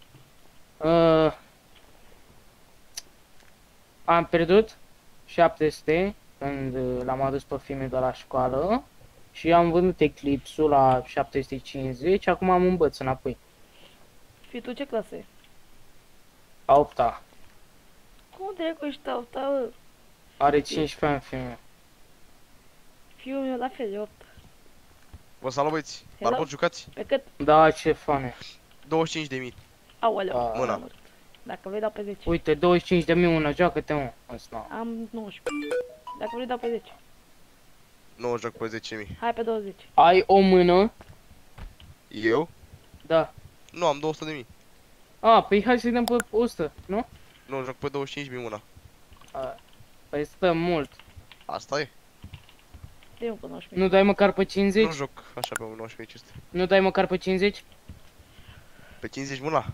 Am pierdut 700 când l-am adus pe filmul de la școală și am vândut Eclipse-ul la 750, acum am îmbăț înapoi. Fii tu ce clasă e? A 8-a. Cum dracu ești a 8-a, bă? Are 15 ani filmul. Fiul meu la fel, e 8. Vă salut, băieți. Hello. Barbot, jucați? Pe cât? Da, ce fane. 25.000. Aoleu, Mâna. am murit. Dacă vrei dau pe 10. Uite, 25.000 una, joacă-te mă. Asta. Am 19. Dacă vrei dau pe 10. Nu joc pe 10.000. Hai pe 20. Ai o mână? Eu? Da. Nu, am 200.000. Păi hai să-i dăm pe 100, nu? Nu, joc pe 25.000 una. Păi stă mult. Asta e. Dă-i pe 19. Nu dai măcar pe 50? Nu joc așa pe 19.500. Nu dai măcar pe 50? Pe 50 mâna?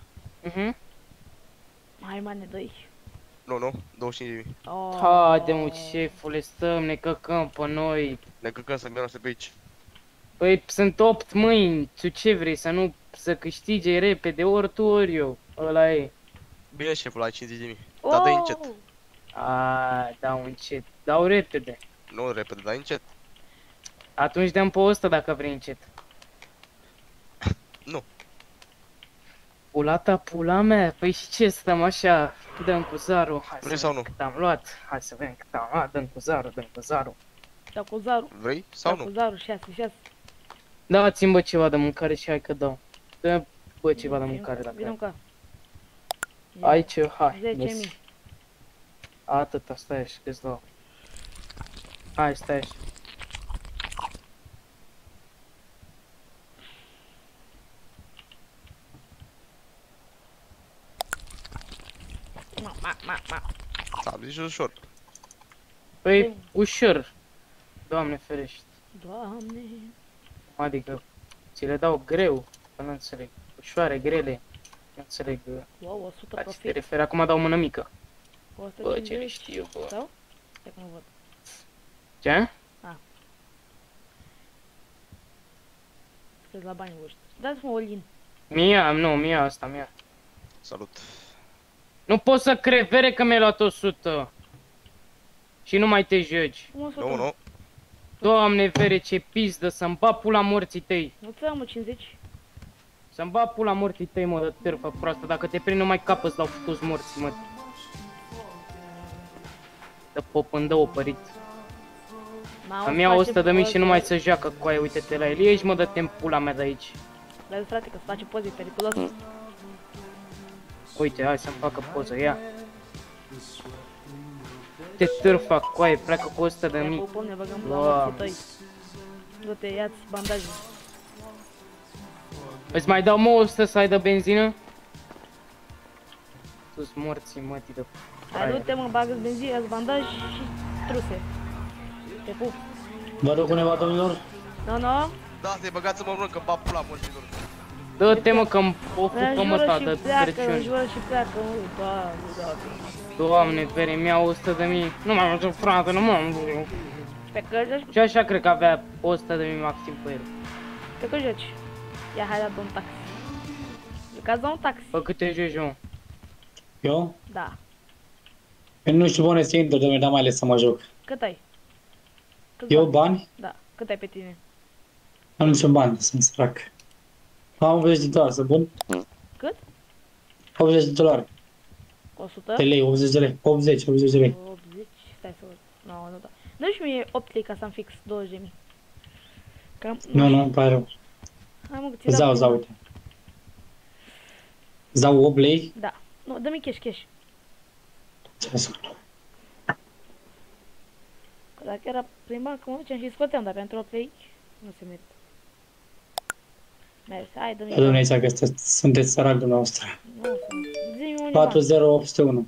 Hai, mane, dă-i. Nu, 25.000. Oh. Haide mă, șefule, stăm, ne căcăm pe noi. Ne căcăm să mergem pe aici. Păi sunt 8 mâini, tu ce vrei, să câștige repede, ori tu, ori eu. Ăla e. Bine, șeful, ai 50.000. Dar dă încet. Dau încet, dau repede. Nu repede, dai încet. Atunci dăm pe 100 dacă vrei încet. Nu. Pula mea, păi și ce stăm așa? Dăm cu zarul. Hai Vrei să sau vedem nu? cât am luat. Hai să vedem cât am luat, dăm cu zarul. Dau cu zarul. Vrei sau Dau cu nu? zarul, 6. Dați-mi bă ceva de mâncare și hai că dau. Dă bă ceva de mâncare dacă Vino ai. ca. Ai ce? Hai, 10.000. mersi. Atâta, stai așa, că-ți dau. Hai, stai așa. Ți-am zis ușor. Păi, ușor. Doamne ferește. Doamne. Adică, ți le dau greu, că nu înțeleg. Ușoare, grele. Nu înțeleg. Wow, 100 La ce te profit. referi? Acum dau mână mică. 150. Bă, ce le știu, bă. Sau? Stai că nu văd. Ce? Sunteți la banii voștri. Dați-mă o lin. Mia asta, mia. Salut. Nu pot să cred, vere că mi-ai luat 100. Și nu mai te joci. Nu. Doamne vere, ce pizdă, să-mi bat pula morții tăi. Nu ți-am, mă, 50. Să-mi bat pula morții tăi, mă, de târfă proastă. Dacă te prind numai capă, îți dau toți morții, mă. Dă pop în două părit. Îmi iau 100 de mii și nu mai se joacă cu aia, uite-te la el. Ieși, mă, dă-te în pula mea de aici. Dar frate, că-ți face poze, periculos. Uite, hai să-mi facă poză, ia. Te târfa cu aia, pleacă cu 100 de Ia mii. pupăm, ne băgăm la morții tăi. Du-te, ia-ți bandaje. Îți mai dau, mă, 100 să ai de benzină? Tu-s morții, mătii de Hai, du-te, mă, bagă-ți benzină, ia-ți bandaj și truse. Te pup. Vă rog undeva, domnilor? Nu. Da, te băgați-mă în că-mi bag pula morților. Dă-te, mă, că-mi o fupă, mă, ta, de Crăciun. Înjură și pleacă, mă, Doamne. Doamne, vere, mi-a 100 de mii. Nu mai am frate, nu m-am. Pe că joci? Și așa cred că avea 100 de mii maxim pe el. Pe că joci? Ia, hai la un taxi. Jucați la un taxi. Bă, câte joci, mă? Eu? Da. Eu nu știu bune să intru, domnule, dar mai ales să mă joc. Cât ai? Câți Eu bani? Da. Cât ai pe tine? Am niciun bani, sunt sărac. Am 80 de dolari, să bun? Cât? 80 de dolari. 100? De lei, 80 de lei. 80 de lei. 80? Stai să văd. Nu, da. Nu știu mie 8 lei ca să-mi fix 20.000. Cam... Nu, îmi pare rău. Hai mă, că ți Îți dau, uite. Îți dau 8 lei? Da. Nu, dă-mi cash. Că dacă era prin bancă, mă duceam și scoteam, dar pentru 8 lei nu se merită. Mersi, hai, dă-mi. Domnule, aici că sunteți sărac dumneavoastră. Nu sunt. Zi-mi unde 40801.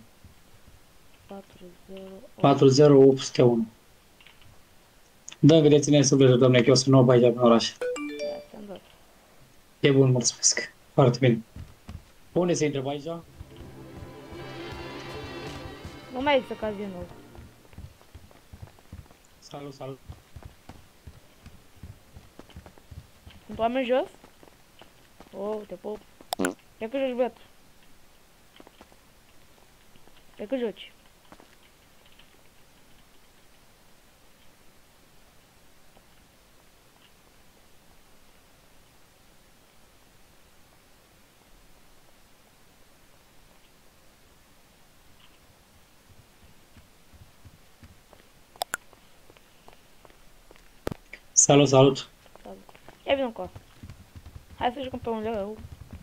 40801. Dă-mi că deține sufletul, domnule, că eu sunt nou pe aici, pe oraș. Ia, ți-am dat. E bun, mulțumesc. Foarte bine. Unde se intră pe aici? Nu mai există cazinul. Salut. Sunt oameni jos? Oh, te pup. Pe cât joci, băiatul? Pe cât joci? Salut. Ia vină încoa. Hai să jucăm pe un leu.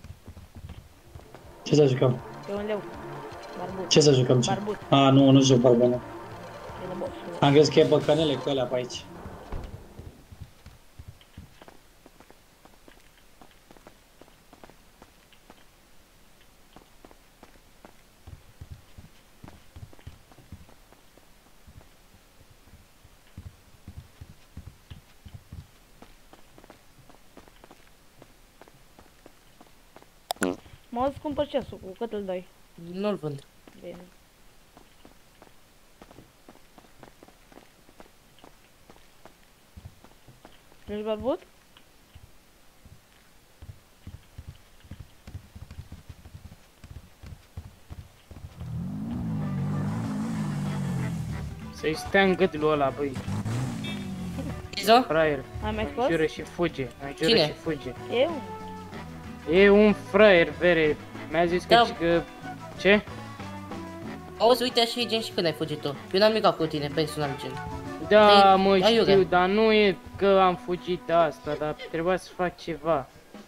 Ce să jucăm? Pe un leu. Barbut. Ce să jucăm? Barbut. A, nu joc barbut, nu. Bine, boss. Am crezut că e băcănele cu alea pe aici. Mă auzi cumpăr ceasul, cu cât îl dai? Nu-l vând. Bine. Ești barbut? Să-i stea în gât lui ăla, băi. Izo? Fraier. Ai mai scos? Jură și fuge. Cine? Și fuge. Eu? E un fraier, vere. Mi-a zis că... Da. că... Ce? Auzi, uite așa e gen și când ai fugit tu. Eu n-am micat cu tine, personal gen. Da, Te- mă, ai știu, iurea. dar nu e că am fugit de asta, dar trebuia să fac ceva.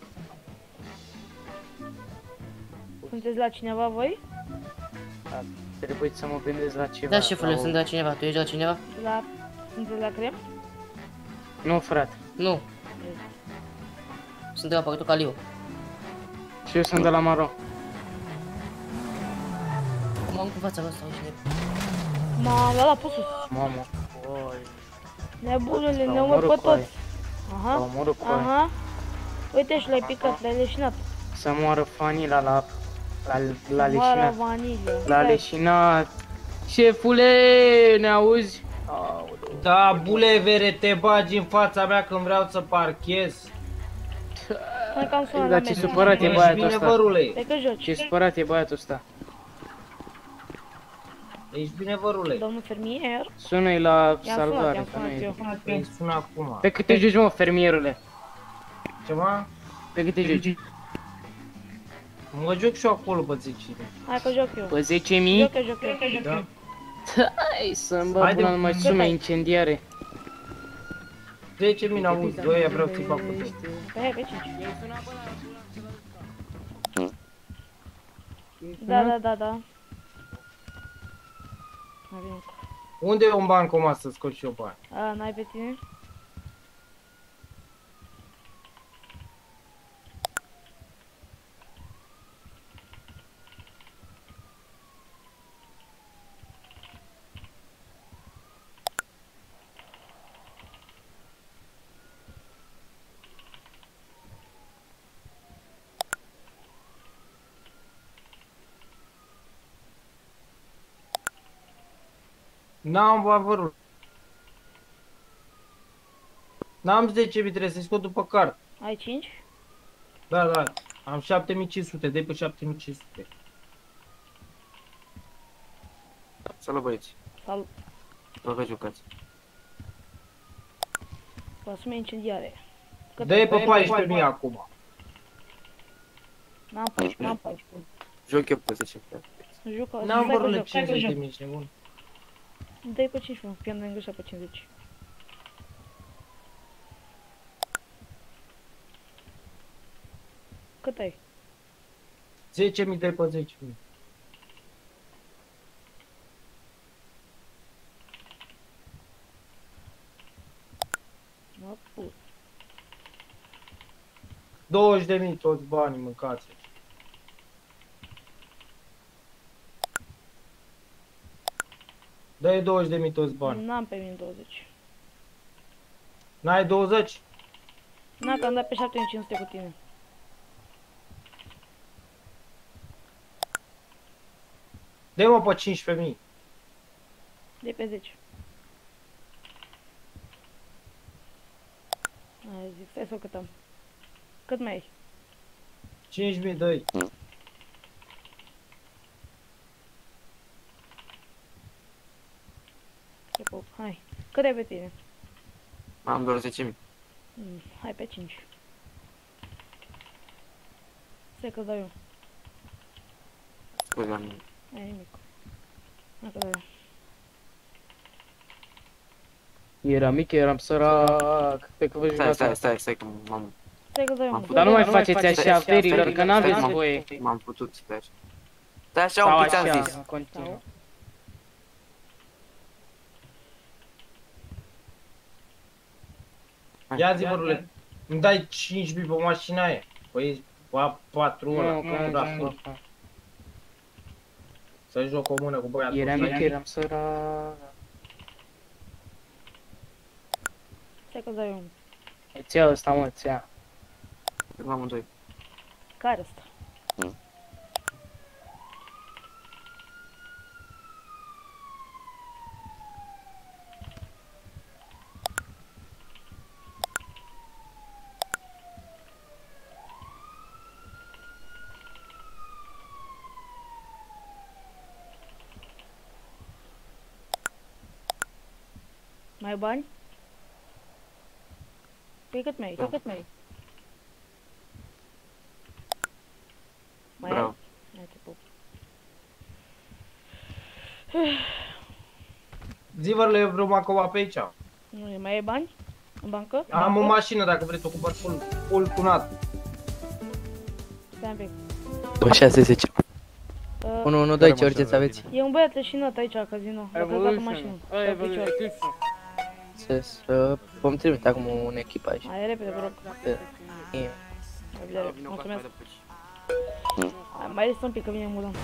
Sunteți la cineva voi? Trebuie să mă gândesc la ceva. Da, șefule, la sunt de la cineva. Tu ești de la cineva? La... Sunteți la crem? Nu, frate. Nu. Sunt de la Portocaliu. Și eu sunt de la Maro. Cum am cu fața asta, uite. M-am luat la pusul. Mamă. Oi. Nebunule, ne Au omor pe omorât cu aia. toți. Aha, Au omorât cu aia. aha. Uite și l-ai picat, l-ai leșinat. Să moară Fanila la Mara leșinat. vanilă. La Stai. leșinat. Șefule, ne auzi? Da, bulevere, te bagi în fața mea când vreau să parchez. Hai că am sunat la Dar ce mine. supărat e Ești băiatul bine, ăsta. vărule? Pe că joci? Ce supărat e băiatul ăsta. Ești bine, vărule? Domnul fermier? Sună-i la I-am salvare. sunat, că nu e. eu. Păi sună acum. Pe câte joci, mă, fermierule? Ceva? Pe câte joci? Mă joc și eu acolo pe 10. Hai că joc eu. Pe 10.000? Joc eu. Da? Hai să-mi bag Haide, până numai cât sume ai? incendiare. 10.000 n-auzi, 2 vreau să-i fac cu tăi. Pe hai, pe 5. Da. Mai bine. Unde e un bancomat să scot și eu bani? A, n-ai pe tine? N-am vărul. N-am 10.000, trebuie să-i scot după card. Ai 5? Da, da. Am 7500, dai pe 7500. Salut băieți. Salut. Vă jucați. Vă asume incendiare. Dai pe 14.000 acum. N-am 14, n-am 14. Joc eu pe 10. N-am vorbit 50 de mii, ești nebun. Dai pe 5, mă, piam de pe 50. Cât ai? 10.000 dai pe 10.000. Mă put. 20.000 toți banii mâncați. Dă-i 20.000 toți bani. N-am pe mine 20. N-ai 20? N-am, că am dat pe 7500 cu tine. Dă-i-mă pe 15.000. De pe 10. Hai zic, stai să o câtăm. Cât mai ai? 5.000 dă-i. Te pup, hai. Cât ai pe tine? Am doar 10.000. Hai pe 5. Stai că dau eu. Scuze, am... Ai nimic. Hai că dau eu. Eram mic, eram sărac. Cred că vă jucați. Stai că m-am... Stai că dau eu. Dar nu mai faceți așa, verilor, că n-aveți voie. M-am putut, stai așa. Stai așa un pic, ți-am zis. Continuă. Ia zi, bărule, îmi dai 5.000 pe mașina aia? Păi, 4 ăla, nu. Să joc o mână cu băiatul. Eram mic, eram sărac. Stai că dau eu. Îți ia ăsta, mă, îți ia. Cred că amândoi. Care ăsta? Mai ai bani? Păi cât mai ai? Cât mai ai? Mai ai? Hai te pup. Zi, bărule, vreo macova pe aici. Nu e, mai ai bani? În bancă? Am o mașină dacă vreți, o cumpăr full tunat. Stai un pic. 260. 1, 2, ce orice aveți? E un băiat leșinat aici la casino. L-a călcat în mașină. Pe picior. Să vom trimite acum un echipaj. Hai repede, vă rog. Mulțumesc. Mai este un pic că vine ambulanța.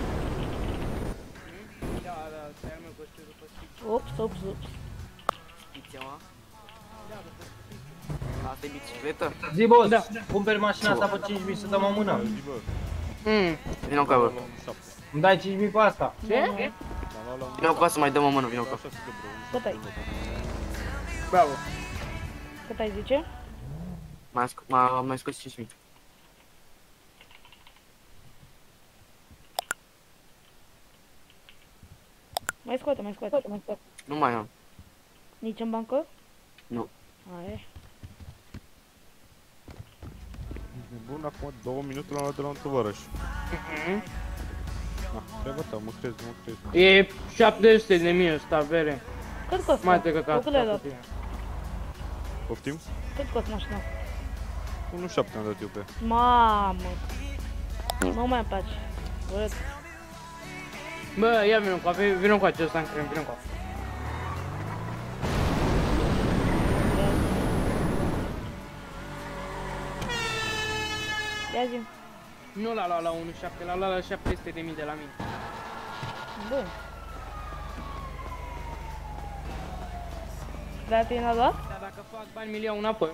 Ops. Asta e bicicletă? Zi, boss, cumperi mașina asta pe 5.000 să dăm o mână. Vino cu ea, bă. Îmi dai 5.000 pe asta? Ce? Vino cu asta, mai dăm o mână, vino cu asta. Cât ai? Bravo. Cât ai zice? Mai scos 5.000. Mai scoate. Nu mai am. Nici în bancă? Nu. Hai. Bun, acum 2 minute l-am luat de la un tovarăș. Treaba ta, mă crezi. E 700 de mii ăsta, bere. Cât costă? Mai te căcat. Cât le-ai dat? Poftim? Cât costă mașina? 1,7 am dat eu pe. Mamă! Nu mai place. Urât. Bă, ia vină cu acesta în crem, vină cu. Ia zi. Nu l-a luat la 1,7, l-a luat la 700 de mii de la mine. Bun. Dar tine l-a luat? Dar dacă fac bani, mi-l iau înapoi.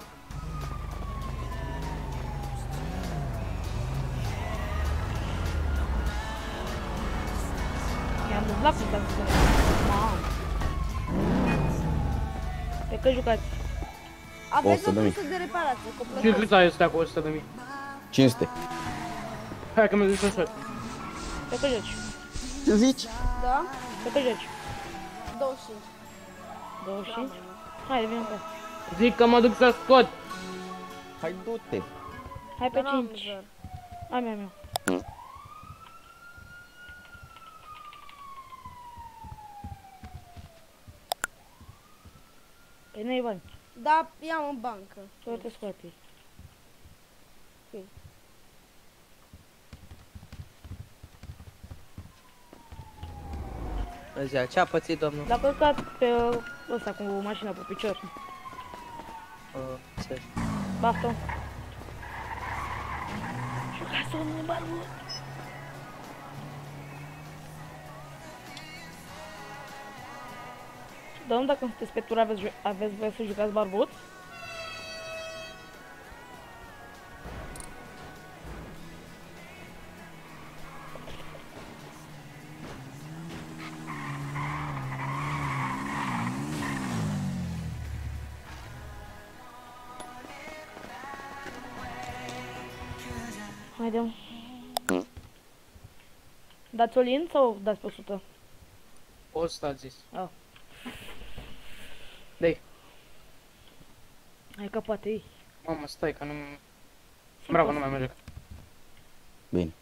I-am dublat cu taxul. Mamă. Pe cât jucați? Aveți o cursă de reparație. Și cât ai ăsta cu 100 de mii? 500. Hai că mi-a zis un shot. Pe că joci? Ce zici? Da? Pe că joci? 25. 25? Hai, vin pe. Zic că mă duc să scot. Hai, du-te. Hai pe Dar n-am 5. zăr. Ai meu. Păi n-ai bani. Da, i-am în bancă. Doar te scoate. Ok. Zicea, ce-a pățit, domnul? L-a călcat pe ăsta cu mașina pe picior. Înțeleg. Baftă. Și ca să nu bani. Dar nu dacă sunteți pe tur aveți voie să jucați barbut? Haide. Dați all-in sau dați pe 100? 100 a zis. Oh. Dai. Hai că poate ei. Mamă, stai că nu... Bravo, nu mai merge. Bine.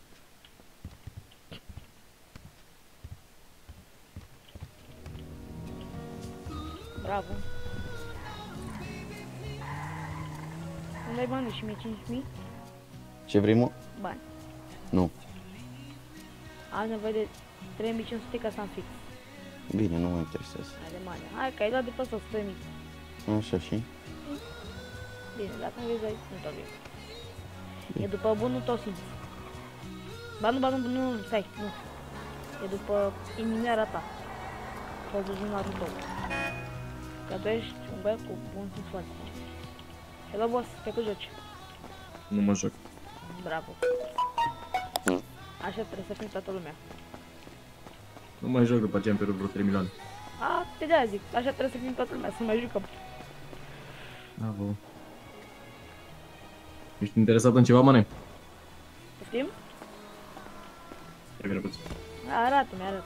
Bravo. Îmi dai bani și mie 5.000? Ce vrei, mă? Bani. Nu. Am nevoie de 3.500 ca să am fix. Bine, nu mă interesează. Hai de mare. Hai că ai luat de pe ăsta 100.000. Așa și? Bine, dacă nu vezi aici, nu te vezi. E după bunul tău simț. Ba nu, stai, nu. E după inimioara ta. Sau zuzunatul tău. Că tu ești un băiat cu bun simț foarte. Hello, boss, pe cât joci? Nu mă joc. Bravo. Așa trebuie să fim toată lumea. Nu mai joc după ce am pierdut vreo 3 milioane. A, pe de-aia zic, așa trebuie să fim toată lumea, să mai jucăm. Bravo. Ești interesat în ceva, mane? Poftim? Ia vină puțin. Arată-mi, arată.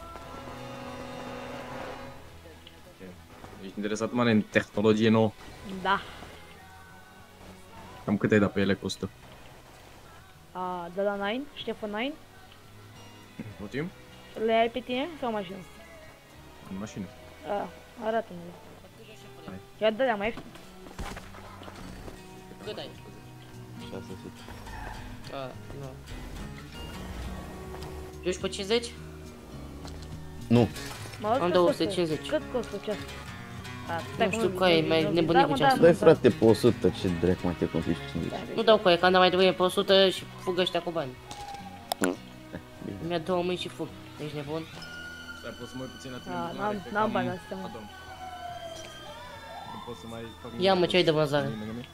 Ești interesat, mane, în tehnologie nouă? Da. Cam cât ai dat pe ele costă? De la 9, Ștefan 9. Motiv? Le ai pe tine sau în mașină? În mașină. Arată-mi. Hai. Ia dă-le mai ieftin. Cât ai? 600. Nu. Joci pe 50? Nu. Am 250. Cât costă ce asta? Nu știu coaie, mai nebunit cu ceasul. Dă-i frate pe 100, ce dreac mai te confici 50. Nu dau coaie, că am dat mai devreme pe 100 și fug ăștia cu bani. Mi-a 2000 și fug. Ești nebun? Stai, pot să mă uit puțin la tine. N-am bani astea, mă. Nu pot să mai fac... Ia mă, ce ai de vânzare?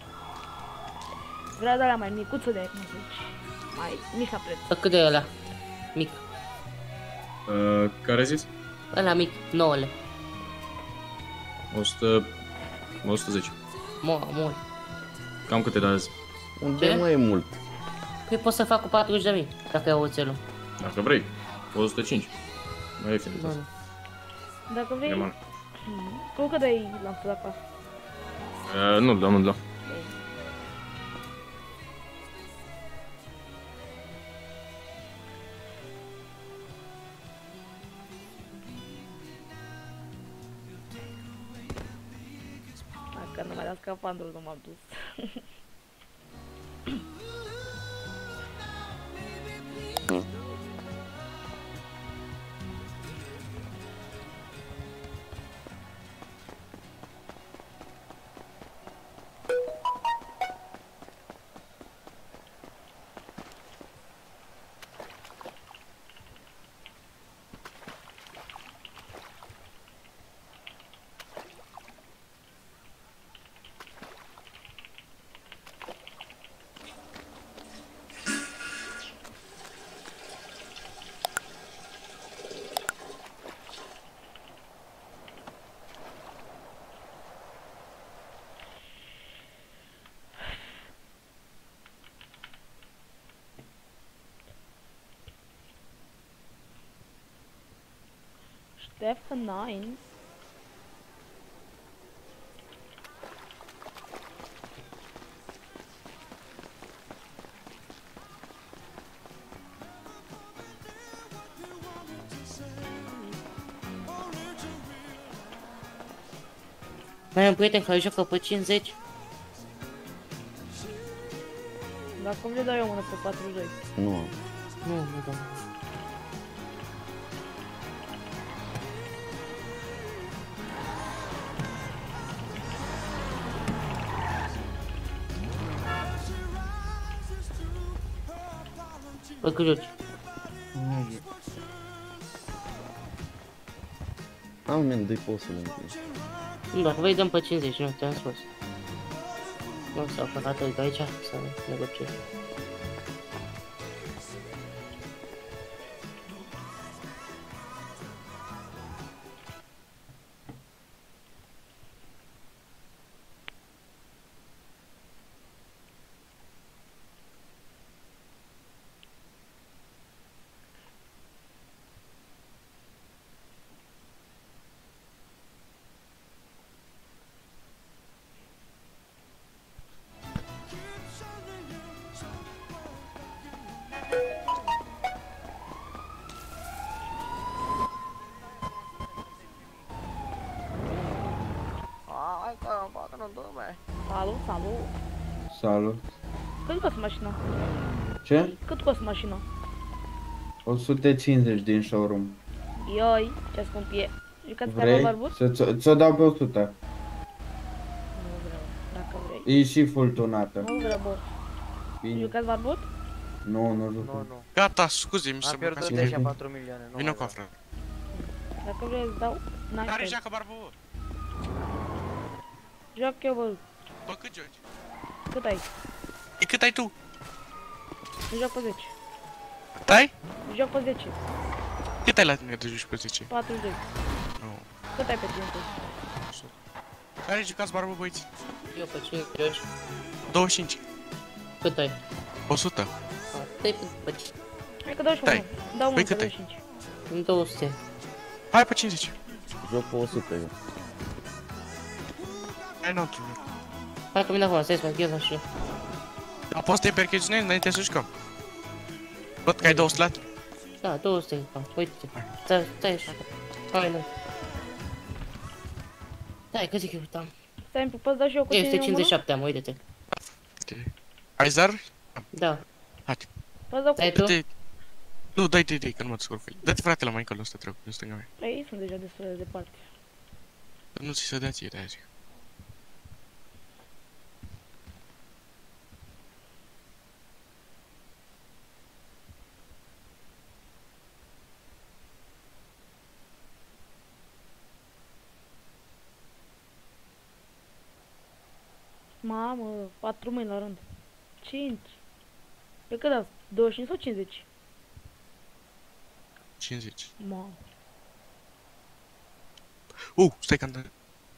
Vreau de alea mai micuțe de cum zici. Mai mic la preț. Cât de ăla? Mic. Care ai zis? Ăla mic, 9 lei. 110. Mult. Cam câte de azi? Unde mai e mult? Păi pot să fac cu 40.000, dacă iau oțelul. Dacă vrei. 105. Mai ieftin. Dacă vrei... Cu cât dai lampul de acasă? Nu-l dau, nu-l dau. Dacă nu mai las scafandrul, nu m-am dus. F9. Mai am prieten care joacă pe 50. Dacă vrei dau eu mână pe 42. Nu. Nu dau. Bă, cât joci? Am men 2 postul în Nu, dacă vrei dăm pe 50, nu, te-am spus. Nu, s-au făcut uite aici, să negociez. Salut, salut. Salut. Cât costă mașina? Ce? Cât costă mașina? 150 din showroom. Ioi, ce scump e. Jucați Vrei? carul barbut? Ți-o dau pe 100. Nu vreau, dacă vrei. E și full tunată. Nu vreau, bă. Bine. Jucați barbut? Nu jucăm. Nu. Gata, scuze-mi să Am mă pierdut casă. deja 4 milioane. nu Vino mai cu vreau. frate. Dacă vrei îți dau. N-ai Care fel. joacă barbă? Joc eu, bă. Bă, cât joci? Cât ai? E cât ai tu? Joc pe 10. Tai? Joc pe 10. Cât ai la tine de joci pe 10? 40. Nu. Cât ai pe tine? Care jucați barbă, băieți? Eu pe 5 joci. 25. Cât ai? 100. Stai pe 5. Hai că dau și unul. Dau unul pe cât ai? 25. 200. Hai pe 50. Joc pe 100 eu. Hai înăuntru. Hai că vin acum, stai să mă închid așa. Dar poți să te percheționezi înainte să jucăm. Văd că ai 200 la tine. Da, 200. Uite-te. Stai așa. Hai, nu. Stai, că zic eu, uitam. Stai, îmi poți da și eu cu E, tine 157 am, uite-te. Ai zar? Da. Haide. Poți dau cu Stai tu? Nu, dai, că nu mă descurc. Dă-te frate la mai încolo ăsta trebuie, în stânga mea. Ei, sunt deja destul de departe. Nu ți se dea ție, de-aia zic. Mamă, 4 mâini la rând. 5. Pe cât dați? 25 sau 50? 50. Mamă. Stai că am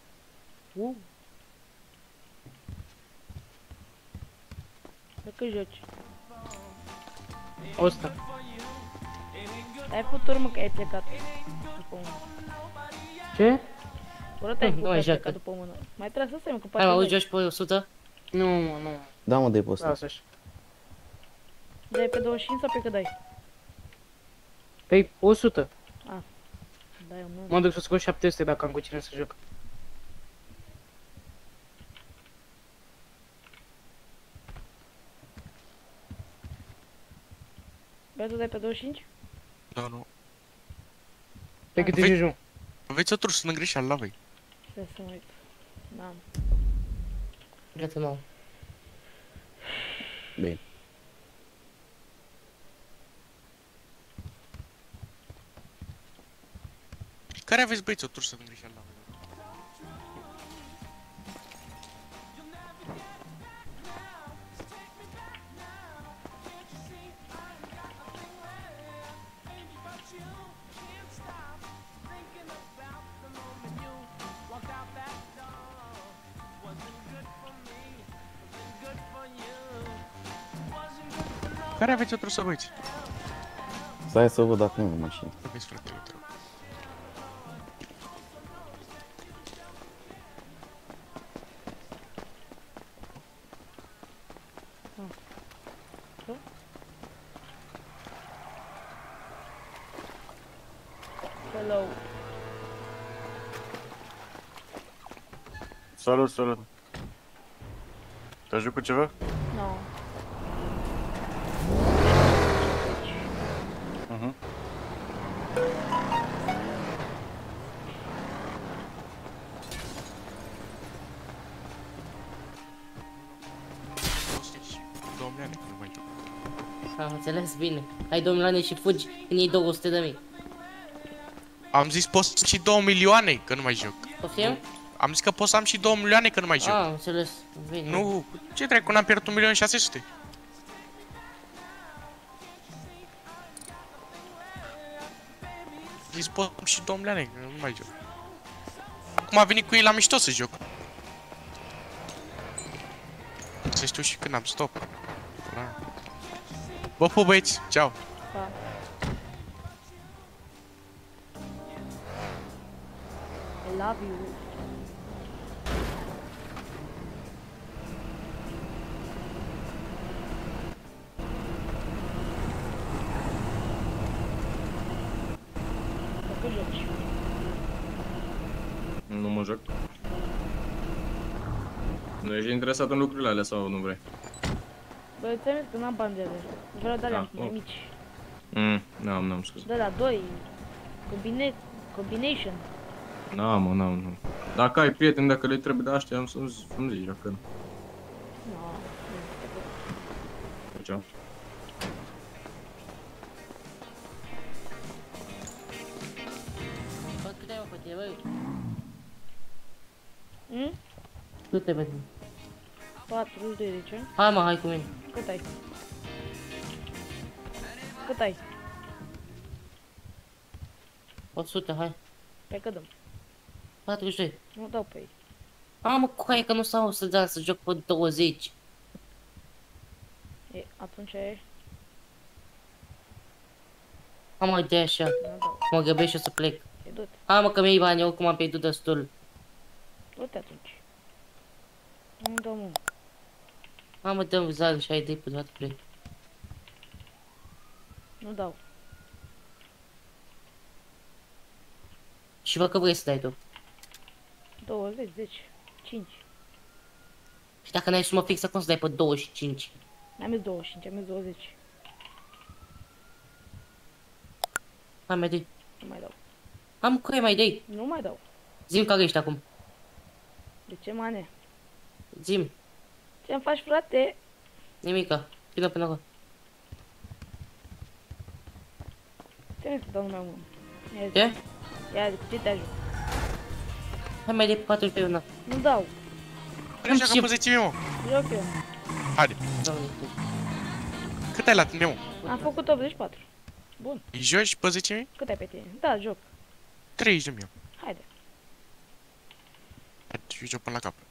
Pe cât joci? 100. Ai futuri, mă, că ai plecat. După mână. Ce? Urât ai Nu făcut, mai ai joacă. plecat după mână. Mai trebuie să stai, mă, cu Hai, mă, auzi, 40. joci pe 100? Nu, mă, nu. Da, mă, dai pe 100. Lasă așa. Dai pe 25 sau pe cât dai? Păi, 100. Dai, mă. Mă duc să scot 700 dacă am cu cine să joc. Băi, tu dai pe 25? Da, nu. Pe cât e Vei- jejum? Aveți o tur să greșeală la voi. Stai să mă uit. N-am. Gata, mă. Bine. Care aveți băieți o tur să greșeală la voi? Care aveți o tur să băieți? Stai să văd dacă nu am mașină. Aveți fratele, te rog. Hello. Salut, salut. Te ajut cu ceva? No. Mhm. Domnule, nu mai joc. Am înțeles bine. Hai 2 milioane și fugi când iei 200 de mii. Am zis poți și 2 milioane, că nu mai joc. Poftim? Am zis că pot să am și 2 milioane, că nu mai joc. Am înțeles. Bine. Nu, ce dracu, n-am pierdut 1.600.000. Zis pot și 2 milioane, că nu mai joc. Acum a venit cu ei la mișto să joc. Să știu și când am stop. Vă pup, băieți, ceau. Pa. I love you. Dacă joci. Nu mă joc. Nu ești interesat în lucrurile alea sau nu vrei? Bă, ți-am zis că n-am bani de ele. Vreau de alea mai mici. N-am scuze. De la 2. Combination. N-am. Dacă ai prieteni, dacă le trebuie de aștia, să-mi zici, dacă nu. No. Ceau. Bă, cât ai o pe tine, băi? Hmm? Cât ai pe tine? 42 de ce? Hai mă, hai cu mine. Cât ai? Cât ai? 100, hai. Pe cât dăm? 42. Nu dau pe ei. Mă, cu aia că nu s-au să dea să joc pe 20. E, atunci e... Mai de așa. Nu dau. Mă grăbești și o să plec. E, du-te. Mă, că mi-ai bani, oricum am pierdut destul. Du-te atunci. Nu dau, mă. Mă, dăm vizare și ai de pe toate plec. Nu dau. Și vă că vrei să dai tu. 20, 10, 5. Și dacă n-ai sumă fixă, cum să dai pe 25? N-am zis 25, am zis 20. Hai, mai dai. Nu mai dau. Mă, cu aia mai dai. Nu mai dau. Zi-mi care ești acum. De ce, mane? Zi-mi. Ce-mi faci, frate? Nimica. Vină până acolo. Ce-mi să dau numai unul? Ce? Ia, ce te ajut? Hai mai dai pe 41, na. Nu dau. Nu știu că poziție mă. Joc eu. Haide. Cât ai la tine, mă? Am făcut 84. Bun. Îi joci poziție mea? Cât ai pe tine? Da, joc. 30 de mii. Haide. Haide, și joc până la capăt.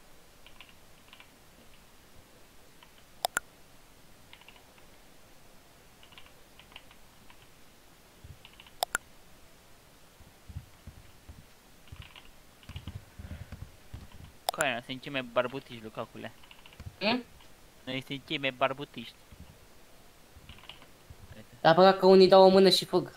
Noi suntem cei mai barbutiști, Lucacule. Noi suntem cei mai barbutiști. Dar părat că unii dau o mână și fug.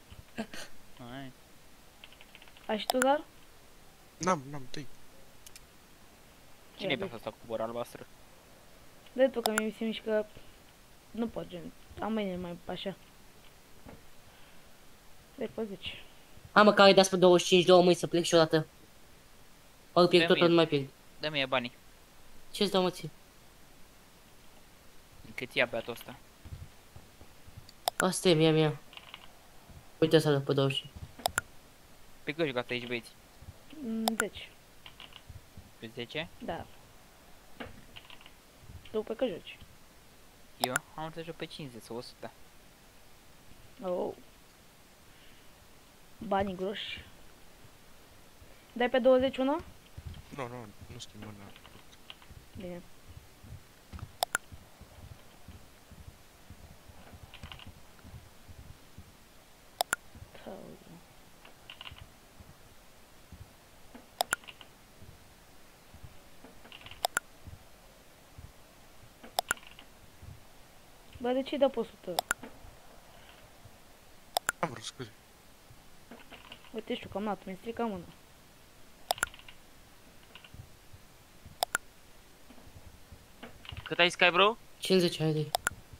Ai și tu, dar? N-am, tăi. Cine-i pe asta cu bora albastră? De tu că mi se mișcă... Nu pot, gen. Am mâine mai așa. De pe 10. Mă, care dați pe 25 de mâini să plec și odată. Ori pierd tot, ori nu mai pierd. Dă-mi banii. Ce-ți dau, mă, ție? Cât ia beatul ăsta? Asta e, mia. Uite să-l pe 25. Pe cât jucat aici, băieți? 10. Pe 10? Da. Tu pe cât joci? Eu am să joc pe 50 sau 100. Oh. Banii groși. Dai pe 20 una? Nu schimb mâna. Bine. Bă, de ce-i dau pe 100? Am vrut, scuze. Uite, știu că am luat, mi-a stricat mâna. Cât ai Sky, bro? 50, haide.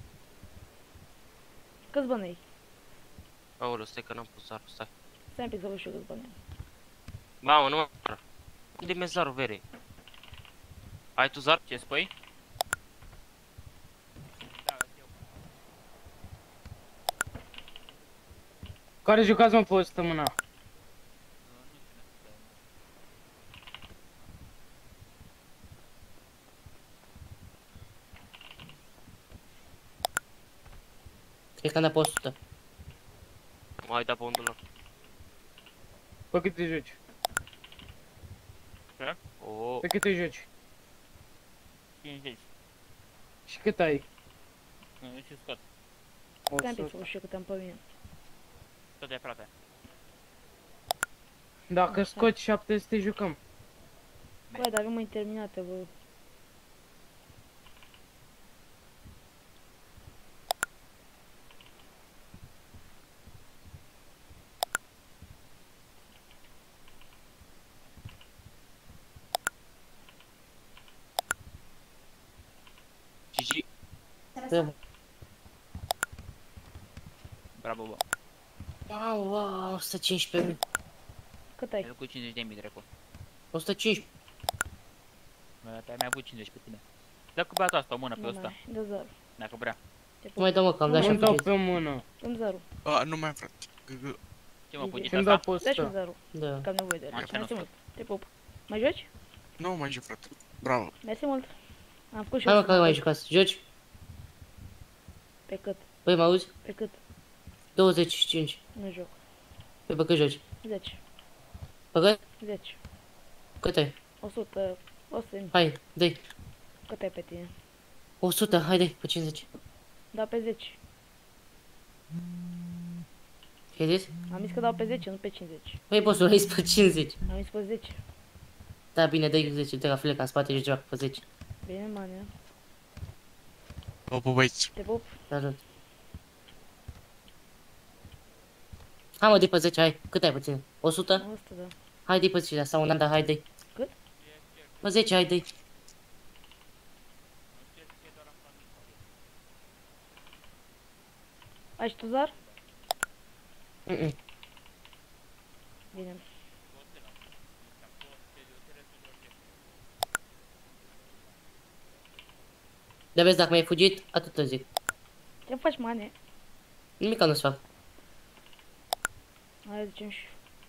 Câți bani ai? Aoleu, stai că n-am pus zarul, stai. Stai un pic să văd și eu câți bani am. Mamă, nu mă apără. Unde mi-e zarul, vere? Ai tu zar? Ce spui? Care jucați mă pe o săptămână? Cred că am dat pe 100. Mai da pe $1. Pe cât te joci? Ce? Oh. Pe cât te joci? 50. Și cât ai? Nu știu scot. Stai un pic să văd și eu cât am pe mine. Tot de frate. Dacă scoți 700 jucăm. Băi, dar avem mai terminate, bă. GG. Bravo, bă. Wow, 115.000. Cât ai? Ai făcut 50.000 dracu. 115. Bă, ai mai avut 50 pe tine. Dă cu băiatul asta o mână pe Nu ăsta. mai, dă zarul. Dacă vrea. Nu mai dau mă, că am dat Nu-mi dau 70. pe mână. Dă-mi zarul. Nu mai am, frate. Ce mă pui Ce-mi dau asta? pe Dă-și-mi ăsta. zarul. Da. Că am nevoie de el. Așa nu Mersi scot. mult. Te pup. Mai joci? Nu mai joc, frate. Bravo. Mersi mult. Am făcut și Hai eu mă, că să- mai jucați. Joci? Pe cât? Băi, mă auzi? Pe cât? 25. Nu joc. Păi, pe cât joci? 10. Pe cât? 10. Cât ai? 100. 100. Hai, dă-i. Cât ai pe tine? 100, haide, pe 50. Da pe 10. Ce ai zis? Am zis că dau pe 10, nu pe 50. Băi, bossul, ai zis pe 50. Am zis pe 10. Da, bine, dă-i 10, te rafile ca în spate și joacă pe 10. Bine, mane. Vă pup, băieți. Te pup. Salut. Hai mă, de pe 10, hai. Cât ai pe tine? 100? 100, da. Hai de pe 10, sau un an, dar hai de. Cât? Pe 10, hai de. Ai și tu zar? Mm-mm. Bine. De vezi, dacă mi-ai fugit, atât îți zic. Ce faci, mane? Nimica nu-ți fac. Hai, zicem și.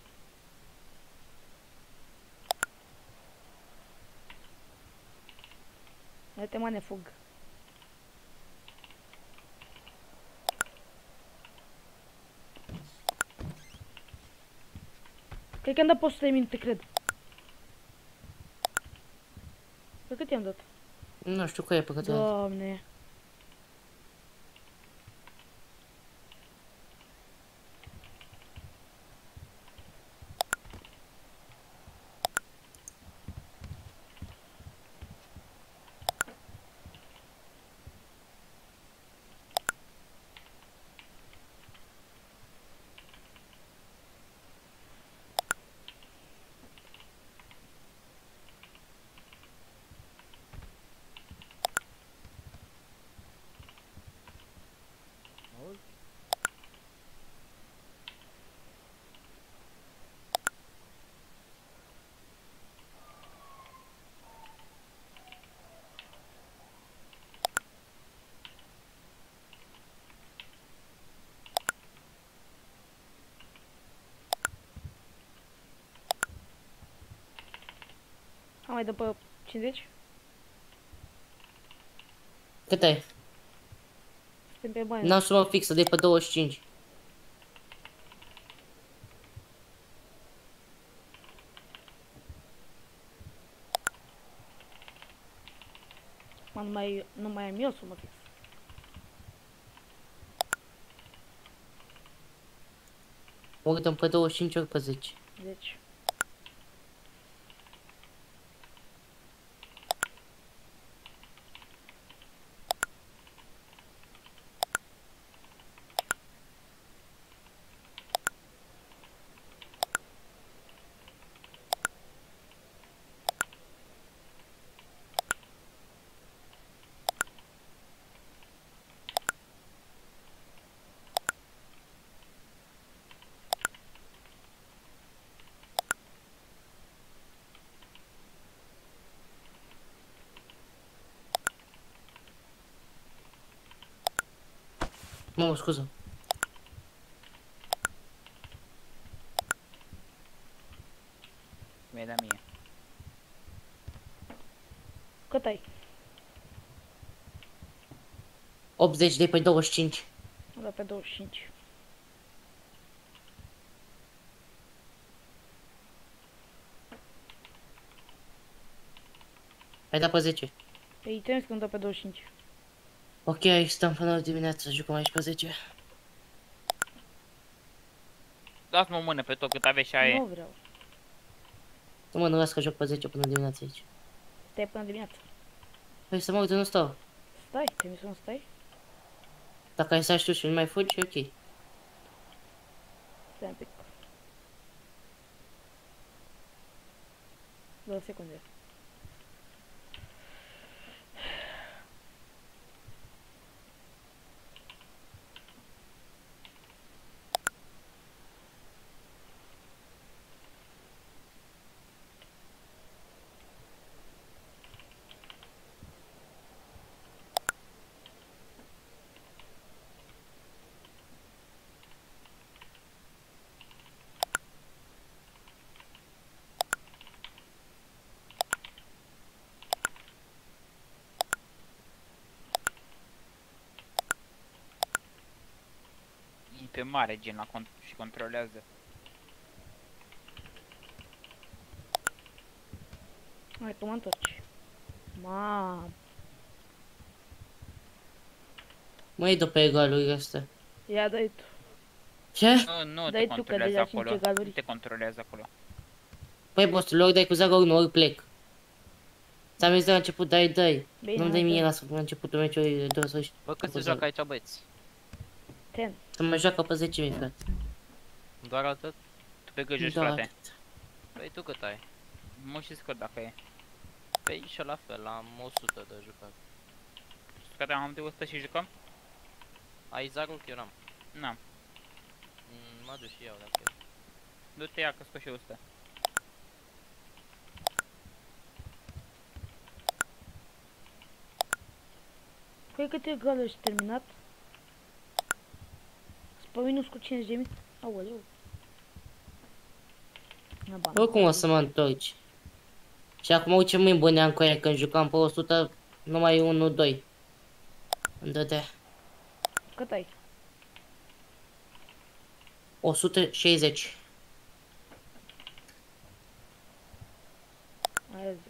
Uite, mane, fug. Cred că am dat pe 100 de minute, cred. Pe cât i-am dat? Nu știu că e pe cât ai. Doamne. Am mai dă pe 50? Cât ai? Suntem pe bani. N-am sumă fixă, de pe 25. Mă, nu mai am eu sumă fix. Ori dăm pe 25, ori pe 10. 10. Mă, scuză. Mi-ai dat mie. Cât ai? 80 de pe 25. Da, pe 25. Ai dat pe 10. Păi trebuie să dau pe 25. Ok, aici stăm până dimineața, jucăm aici pe 10. Dați-mă o mână pe tot cât aveți și aia. Nu vreau. Nu mă, nu las că joc pe 10 până dimineața aici. Stai până dimineața. Păi să mă uit, nu stau. Stai, te-mi să nu stai? Dacă ai să știu și nu mai fugi, e ok. Stai un pic. 2 secunde. E pe mare gen la și controlează. Hai, tu mă întorci. Mamă. Măi, dă pe egaluri astea. Ia, dai tu. Ce? Nu Dai te tu, că controlează deja acolo. sunt egaluri. Nu te controlează acolo. Păi, boss, ori dai cu zaga, ori nu, ori plec. Ți-am zis de la început, dai. Bine, Nu-mi dai hai, mie dai. la începutul meciului de o să Bă, cât se joacă aici, băieți? 10. Să mă joacă pe 10 mii, frate. Doar atât? Tu pe cât joci, Doar frate? atât. Păi tu cât ai? Mă și scot dacă e. Păi și eu la fel, am 100 de jucat. Scăteam am de 100 și jucăm? Ai zarul, eu n-am. N-am. Mă duc și eu dacă e. Du-te, ia că scot și 100. Păi câte goluri și terminat? Pe minus cu 50.000? Aoleu. Oricum o să mă întorci. Și acum uite ce mâini bune am cu ea, când jucam pe 100, numai 1-2. Îmi dădea. Cât ai? 160. Aia zic.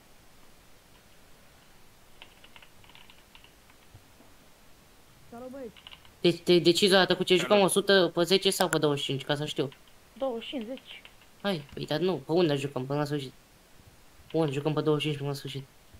Salut, băieți. Deci te decizi o dată cu ce jucăm, 100 pe 10 sau pe 25, ca să știu. 25. Hai, păi dar nu, pe unde jucăm până la sfârșit? Pe unde jucăm pe 25 până la sfârșit?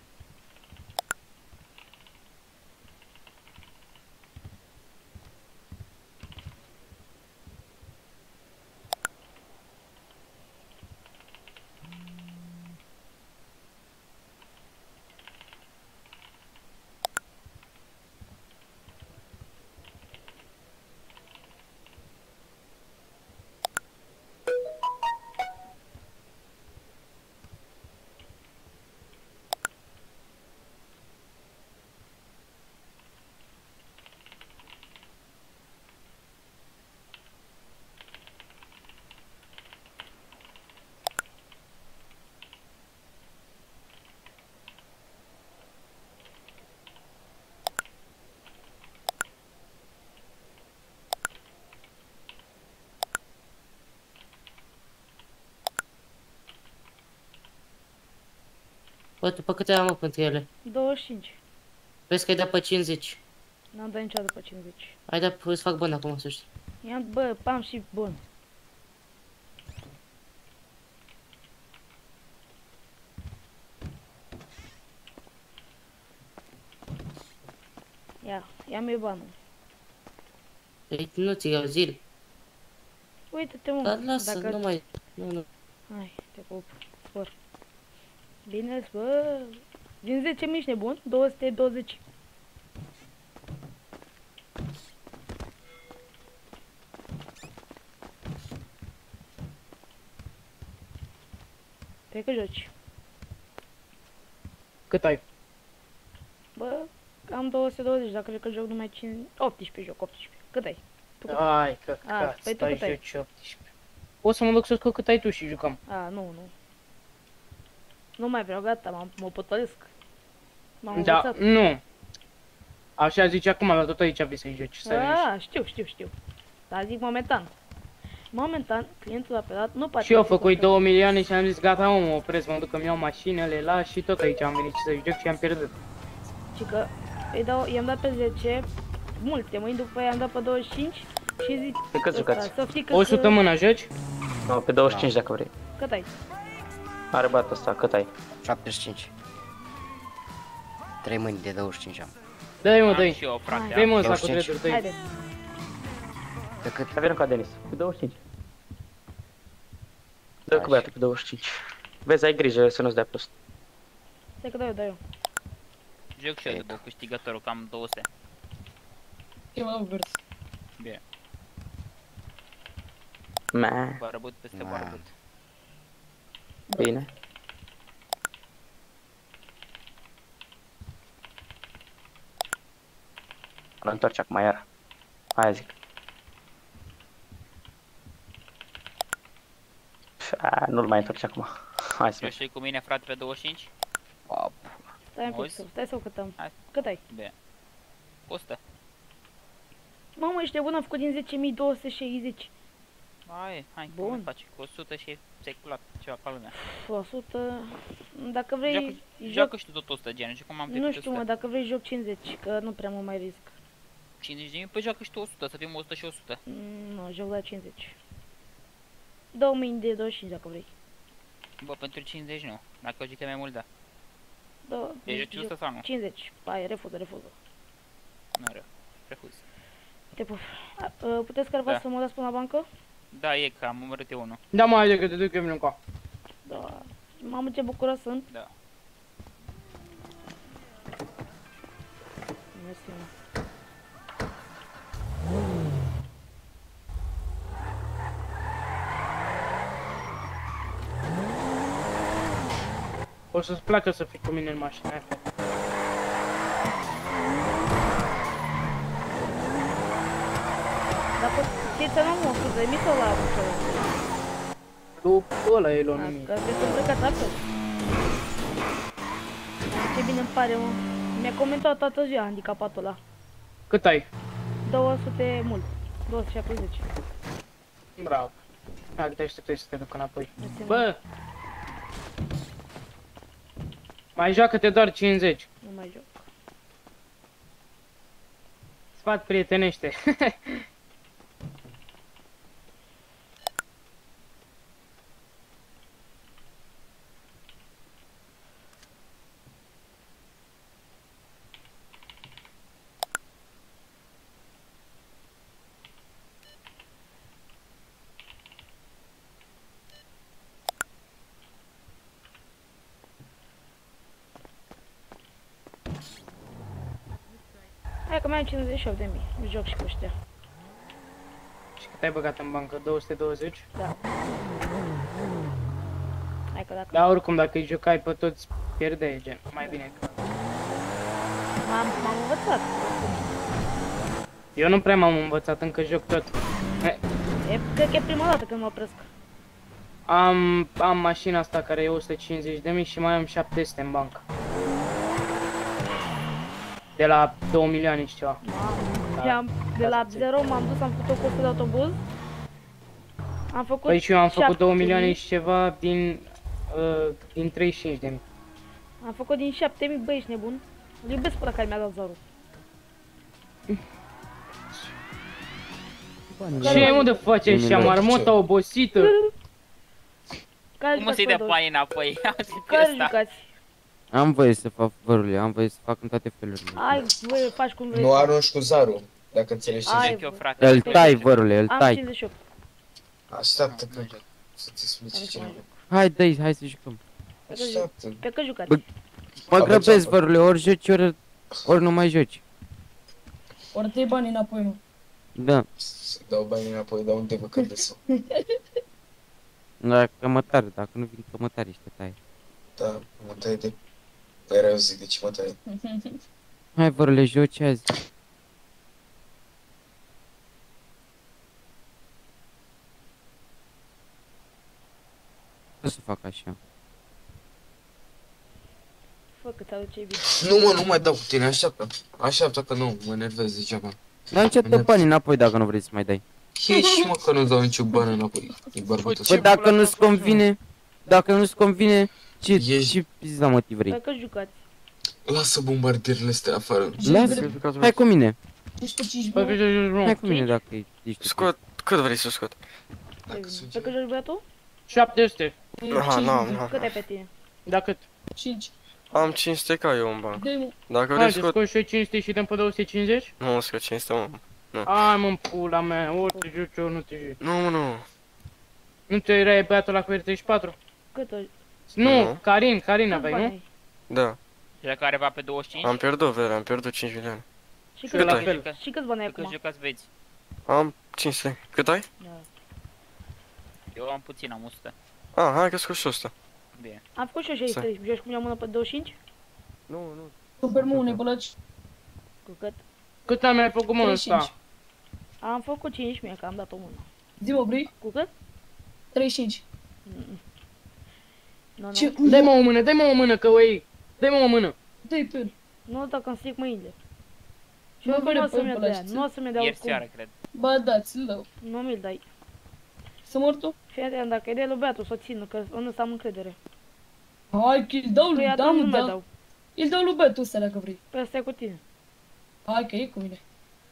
Bă, tu pe câte am, mă, pentru ele? 25. Vezi că ai dat pe 50. N-am dat niciodată pe 50. Ai dat, îți fac bani acum, să știi. I-am, bă, am și bun. Ia-mi banul. Păi nu ți iau zil. Uite-te, mă. Dar lasă, dacă... nu mai... Nu. Hai, te pup. Spor. Bine, bă. Din 10 mici nebun, 220. Pe că joci. Cât ai? Bă, Cam 220, dacă cred că joc numai 5... 18 joc, 18. Cât ai? Tu cât? Ai, căcat, păi tu stai cât ai? joci 18. O să mă duc să scot cât ai tu și jucăm. Nu. Nu mai vreau, gata, mă potolesc. M-am Da, învățat. nu. Așa zice acum, dar tot aici vrei să-i joci. Știu. Dar zic momentan. Momentan, clientul a apelat, nu poate... Și eu făcut 2 milioane și am zis gata mă opresc, mă duc că-mi iau mașină, le las și tot aici am venit să joc și am pierdut. Și că i-am dat pe 10, multe, mâini după aia i-am dat pe 25 și zic... Pe cât jucați? Să fii 100 mână joci? Nu, pe 25 dacă vrei. Cât ai? Are băiatul ăsta, cât ai? 75. 3 mâini de 25 am. Dă-i mă, Am dă-i. și eu, frate. Dă-i mă am. ăsta cu drepturi, dă-i. Haide. Pe cât? Hai vină ca Denis, pe 25. Dă cu băiatul pe 25. Vezi, ai grijă să nu-ți dea prost. Stai că dau eu. Joc și eu după câștigătorul, cam 200. Ce mă vers? Bine. Meh. Barbut peste barbut. Bine. Îl întorci acum iar. Aia zic. Nu-l mai întorci acum. Hai să Joci cu mine, frate, pe 25? Stai un pic, stai să o câtăm. Cât ai? Bine. 100. Mamă, ești nebun, am făcut din 10.260. Hai, Bun. cum faci? Cu 100 și ți-ai culat ceva ca lumea. 100... Dacă vrei... Joacă și tu tot 100 gen, cum am Nu știu, mă, dacă vrei joc 50, că nu prea mă mai risc. 50.000? Păi joacă și tu 100, să fim 100 și 100. Nu, joc la 50. 2000 de 25 dacă vrei. Bă, pentru 50 nu. Dacă o zic mai mult, da. Da, Deci joci 100 sau nu? 50. Hai, refuză. Nu rău. Refuz. Te puf. Puteți careva să mă dați până la bancă? Da, e că am omorât eu unul. Da, mă, haide că te duc eu încă. Da. Mamă, ce bucuros sunt. Da. Mersi, mă. O să-ți placă să fii cu mine în mașină aia. Dacă ți-e să nu mă scuze, mi s-o la După ăla e luat nimic. Că trebuie să plecați altfel. Ce bine îmi pare, mă. Mi-a comentat toată ziua handicapatul ăla. Cât ai? 200 mult. 270. Bravo. Hai că te așteptai să te duc înapoi. Mersi, mă. Bă! Mai joacă-te doar 50. Nu mai joc. Sfat prietenește. Hai că mai am 58.000. Joc și cu ăștia. Și cât ai băgat în bancă? 220? Da. Hai că dacă... Da, oricum, dacă îi jucai pe toți, pierdeai, gen. Mai bine că... M-am învățat. Eu nu prea m-am învățat, încă joc tot. Cred că e prima dată când mă opresc. Am mașina asta care e 150.000 și mai am 700 în bancă. De la 2 milioane și ceva. De la 0 m-am dus, am făcut o cursă de autobuz. Am făcut Păi și eu am făcut 2 7.000. milioane și ceva din 35.000. Am făcut din 7.000, băi, ești nebun? Îl iubesc pe ăla care mi-a dat zarul. Ce unde faci așa, marmota obosită? Cum să-i dea bani înapoi? Care jucați? Am voie să fac vărule, am voie să fac în toate felurile. Ai, voi faci cum vrei. Nu arunci cu zarul, dacă înțelegi ce zic. Îl tai, vărule, îl Am tai. 58. Așteaptă că să-ți explici ce nu. Hai, dă-i, hai să jucăm. Așteaptă. Pe că jucați? Mă grăbesc, vărule, ori joci, ori nu mai joci. Ori te bani înapoi, mă. Da. Să dau banii înapoi, dar unde vă cădă sau? La cămătare, dacă nu vin cămătare, ești tai. Da, mă tai de... Păi era eu zic de ce mă tai. Hai, vărule, joci azi. Ce să fac așa? Fă că ți-aduce bine. Nu mă, nu mai dau cu tine, așteaptă. Așteaptă că nu, mă enervez degeaba. Dar ce dă banii înapoi dacă nu vrei să mai dai. Ieși mă că nu dau nicio bani înapoi. E bărbatul. Păi dacă nu-ți convine, ce pizda motiv vrei? Dacă jucați. Lasă bombardierele astea afară. Lasă, hai cu mine. Hai cu mine dacă ești. Scot, cât vrei să scot? Dacă joci băiatul? 700. Aha, n-am. Cât ai pe tine? Da cât? 5. Am 500 ca eu în banc. Dacă vrei Hai, scot... scot și eu 500 și dăm pe 250? Nu, scot 500, mă. Nu. Ai mă, pula mea, ori te joci, ori nu te joci. Nu, mă, nu. Nu te erai băiatul la cu R34? Cât o... Nu, Carin aveai, nu? Da. Și dacă are va pe 25? Am pierdut, vere, am pierdut 5 milioane. Și cât ai? Și câți bani ai acum? Cât jucați veți? Am 500. Cât ai? Da. Eu am puțin, am 100. Ah, hai că scot și 100. Bine. Am făcut și eu 63. Joci cu mine o mână pe 25? Nu, nu. Super mune, bălăci. Cu cât? Cât am mai făcut mă ăsta? Am făcut 5.000, că am dat o mână. Zi-mă, vrei? Cu cât? 35. Dai-mă o mână, dai-mă o mână, că o iei. Dai-mă o mână. Dai pe el. Nu, dacă îmi stric mâinile. Și eu nu o să-mi dea, nu o să-mi dea Ieri oricum. seara, cred. Ba da, ți-l dau. Nu mi-l dai. Să mor tu? Fii atent, dacă e de lui Beatu, să o țină, că în ăsta am încredere. Hai că îl dau lui, Păi da, atunci mă, nu da. mi-l dau. Îl dau lui Betu ăsta dacă vrei. Păi asta e cu tine. Hai că e cu mine.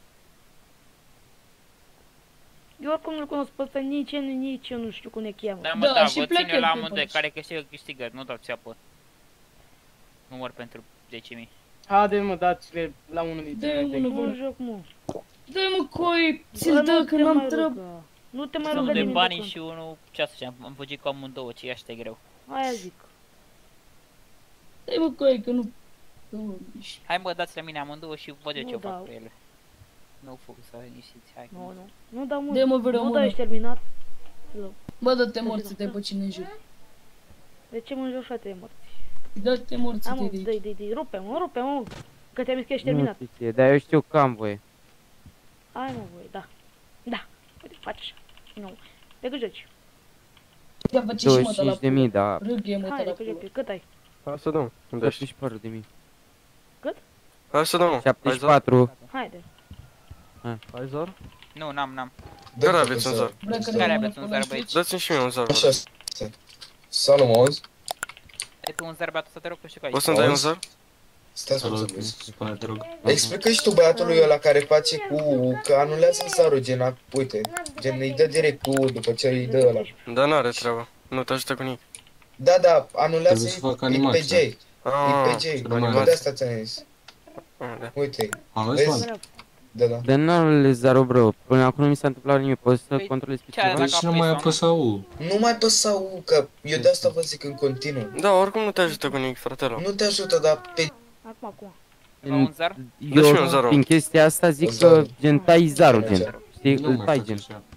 Eu oricum nu-l cunosc pe ăsta, nici eu nu știu cum ne cheamă. Da, mă, da, vă țin eu la amândoi, care câștigă, nu dau țeapă. Nu mor pentru 10.000. Haide mă, dați-le la unul dintre Dă-i noi. unul, Nu joc, mă. Dă-i mă, coi, ți-l dă că n-am trăb. Nu te mai Unul rugă de nimic bani când. și unul, ce să zicem, am fugit cu amândouă, ce așa e greu. Aia zic. Dă-i mă, coi, că nu... Hai mă, dați la mine amândouă și văd eu Nu ce dau. fac cu ele. Nu fug să liniștiți, hai. Nu, nu. Nu dau mult. Dă-i mă, vreo Nu mână. dau, ești terminat. Bă, dă-te morți de pe cine în jur. De ce mă joc, frate, morți? Dă-te morți Am, de dă-i, rupe-mă. Că te-am zis că ești terminat. Nu știu, dar eu știu că am voie. Ai mă, voie, da. Da. Uite, faci așa. Nu. De cât joci? Ia face și mă de la 25.000, da. Râghe mă Hai, de de la cât pulă. joci? Cât ai? Hai să dăm. Unde ești? 74.000. Hai să dăm. 74. Haide. Ai zar? Nu, n-am. Care aveți un zar? Care aveți un zar, băieți? Dați-mi și mie un zar. Așa. Salut, mă auzi? Ai pe un zar beatul să te rog că știu că ai. Poți să-mi dai un zar? Stai să vorbesc. Explică și tu băiatului ăla care face cu... că anulează zarul, gen, uite, gen îi dă direct cu după ce îi dă ăla. Dar n-are treabă. Nu te ajută cu nimic. Da, da, anulează Trebuie să fac îi animația. pe J. Îi pe J, de asta ți-am zis. Uite, Auzi, vezi? mă? Da, da. Dar n-am zaro, bro. Până acum nu mi s-a întâmplat nimic. Poți să controlezi pe ceva? Deci nu mai apăsa U. Nu mai păsa U, că eu de asta vă zic în continuu. Da, oricum nu te ajută cu nimic, fratele. Nu te ajută, dar pe... Acum. Un zar? Eu, prin chestia asta zic că gen tai zarul, gen. Știi, îl tai gen.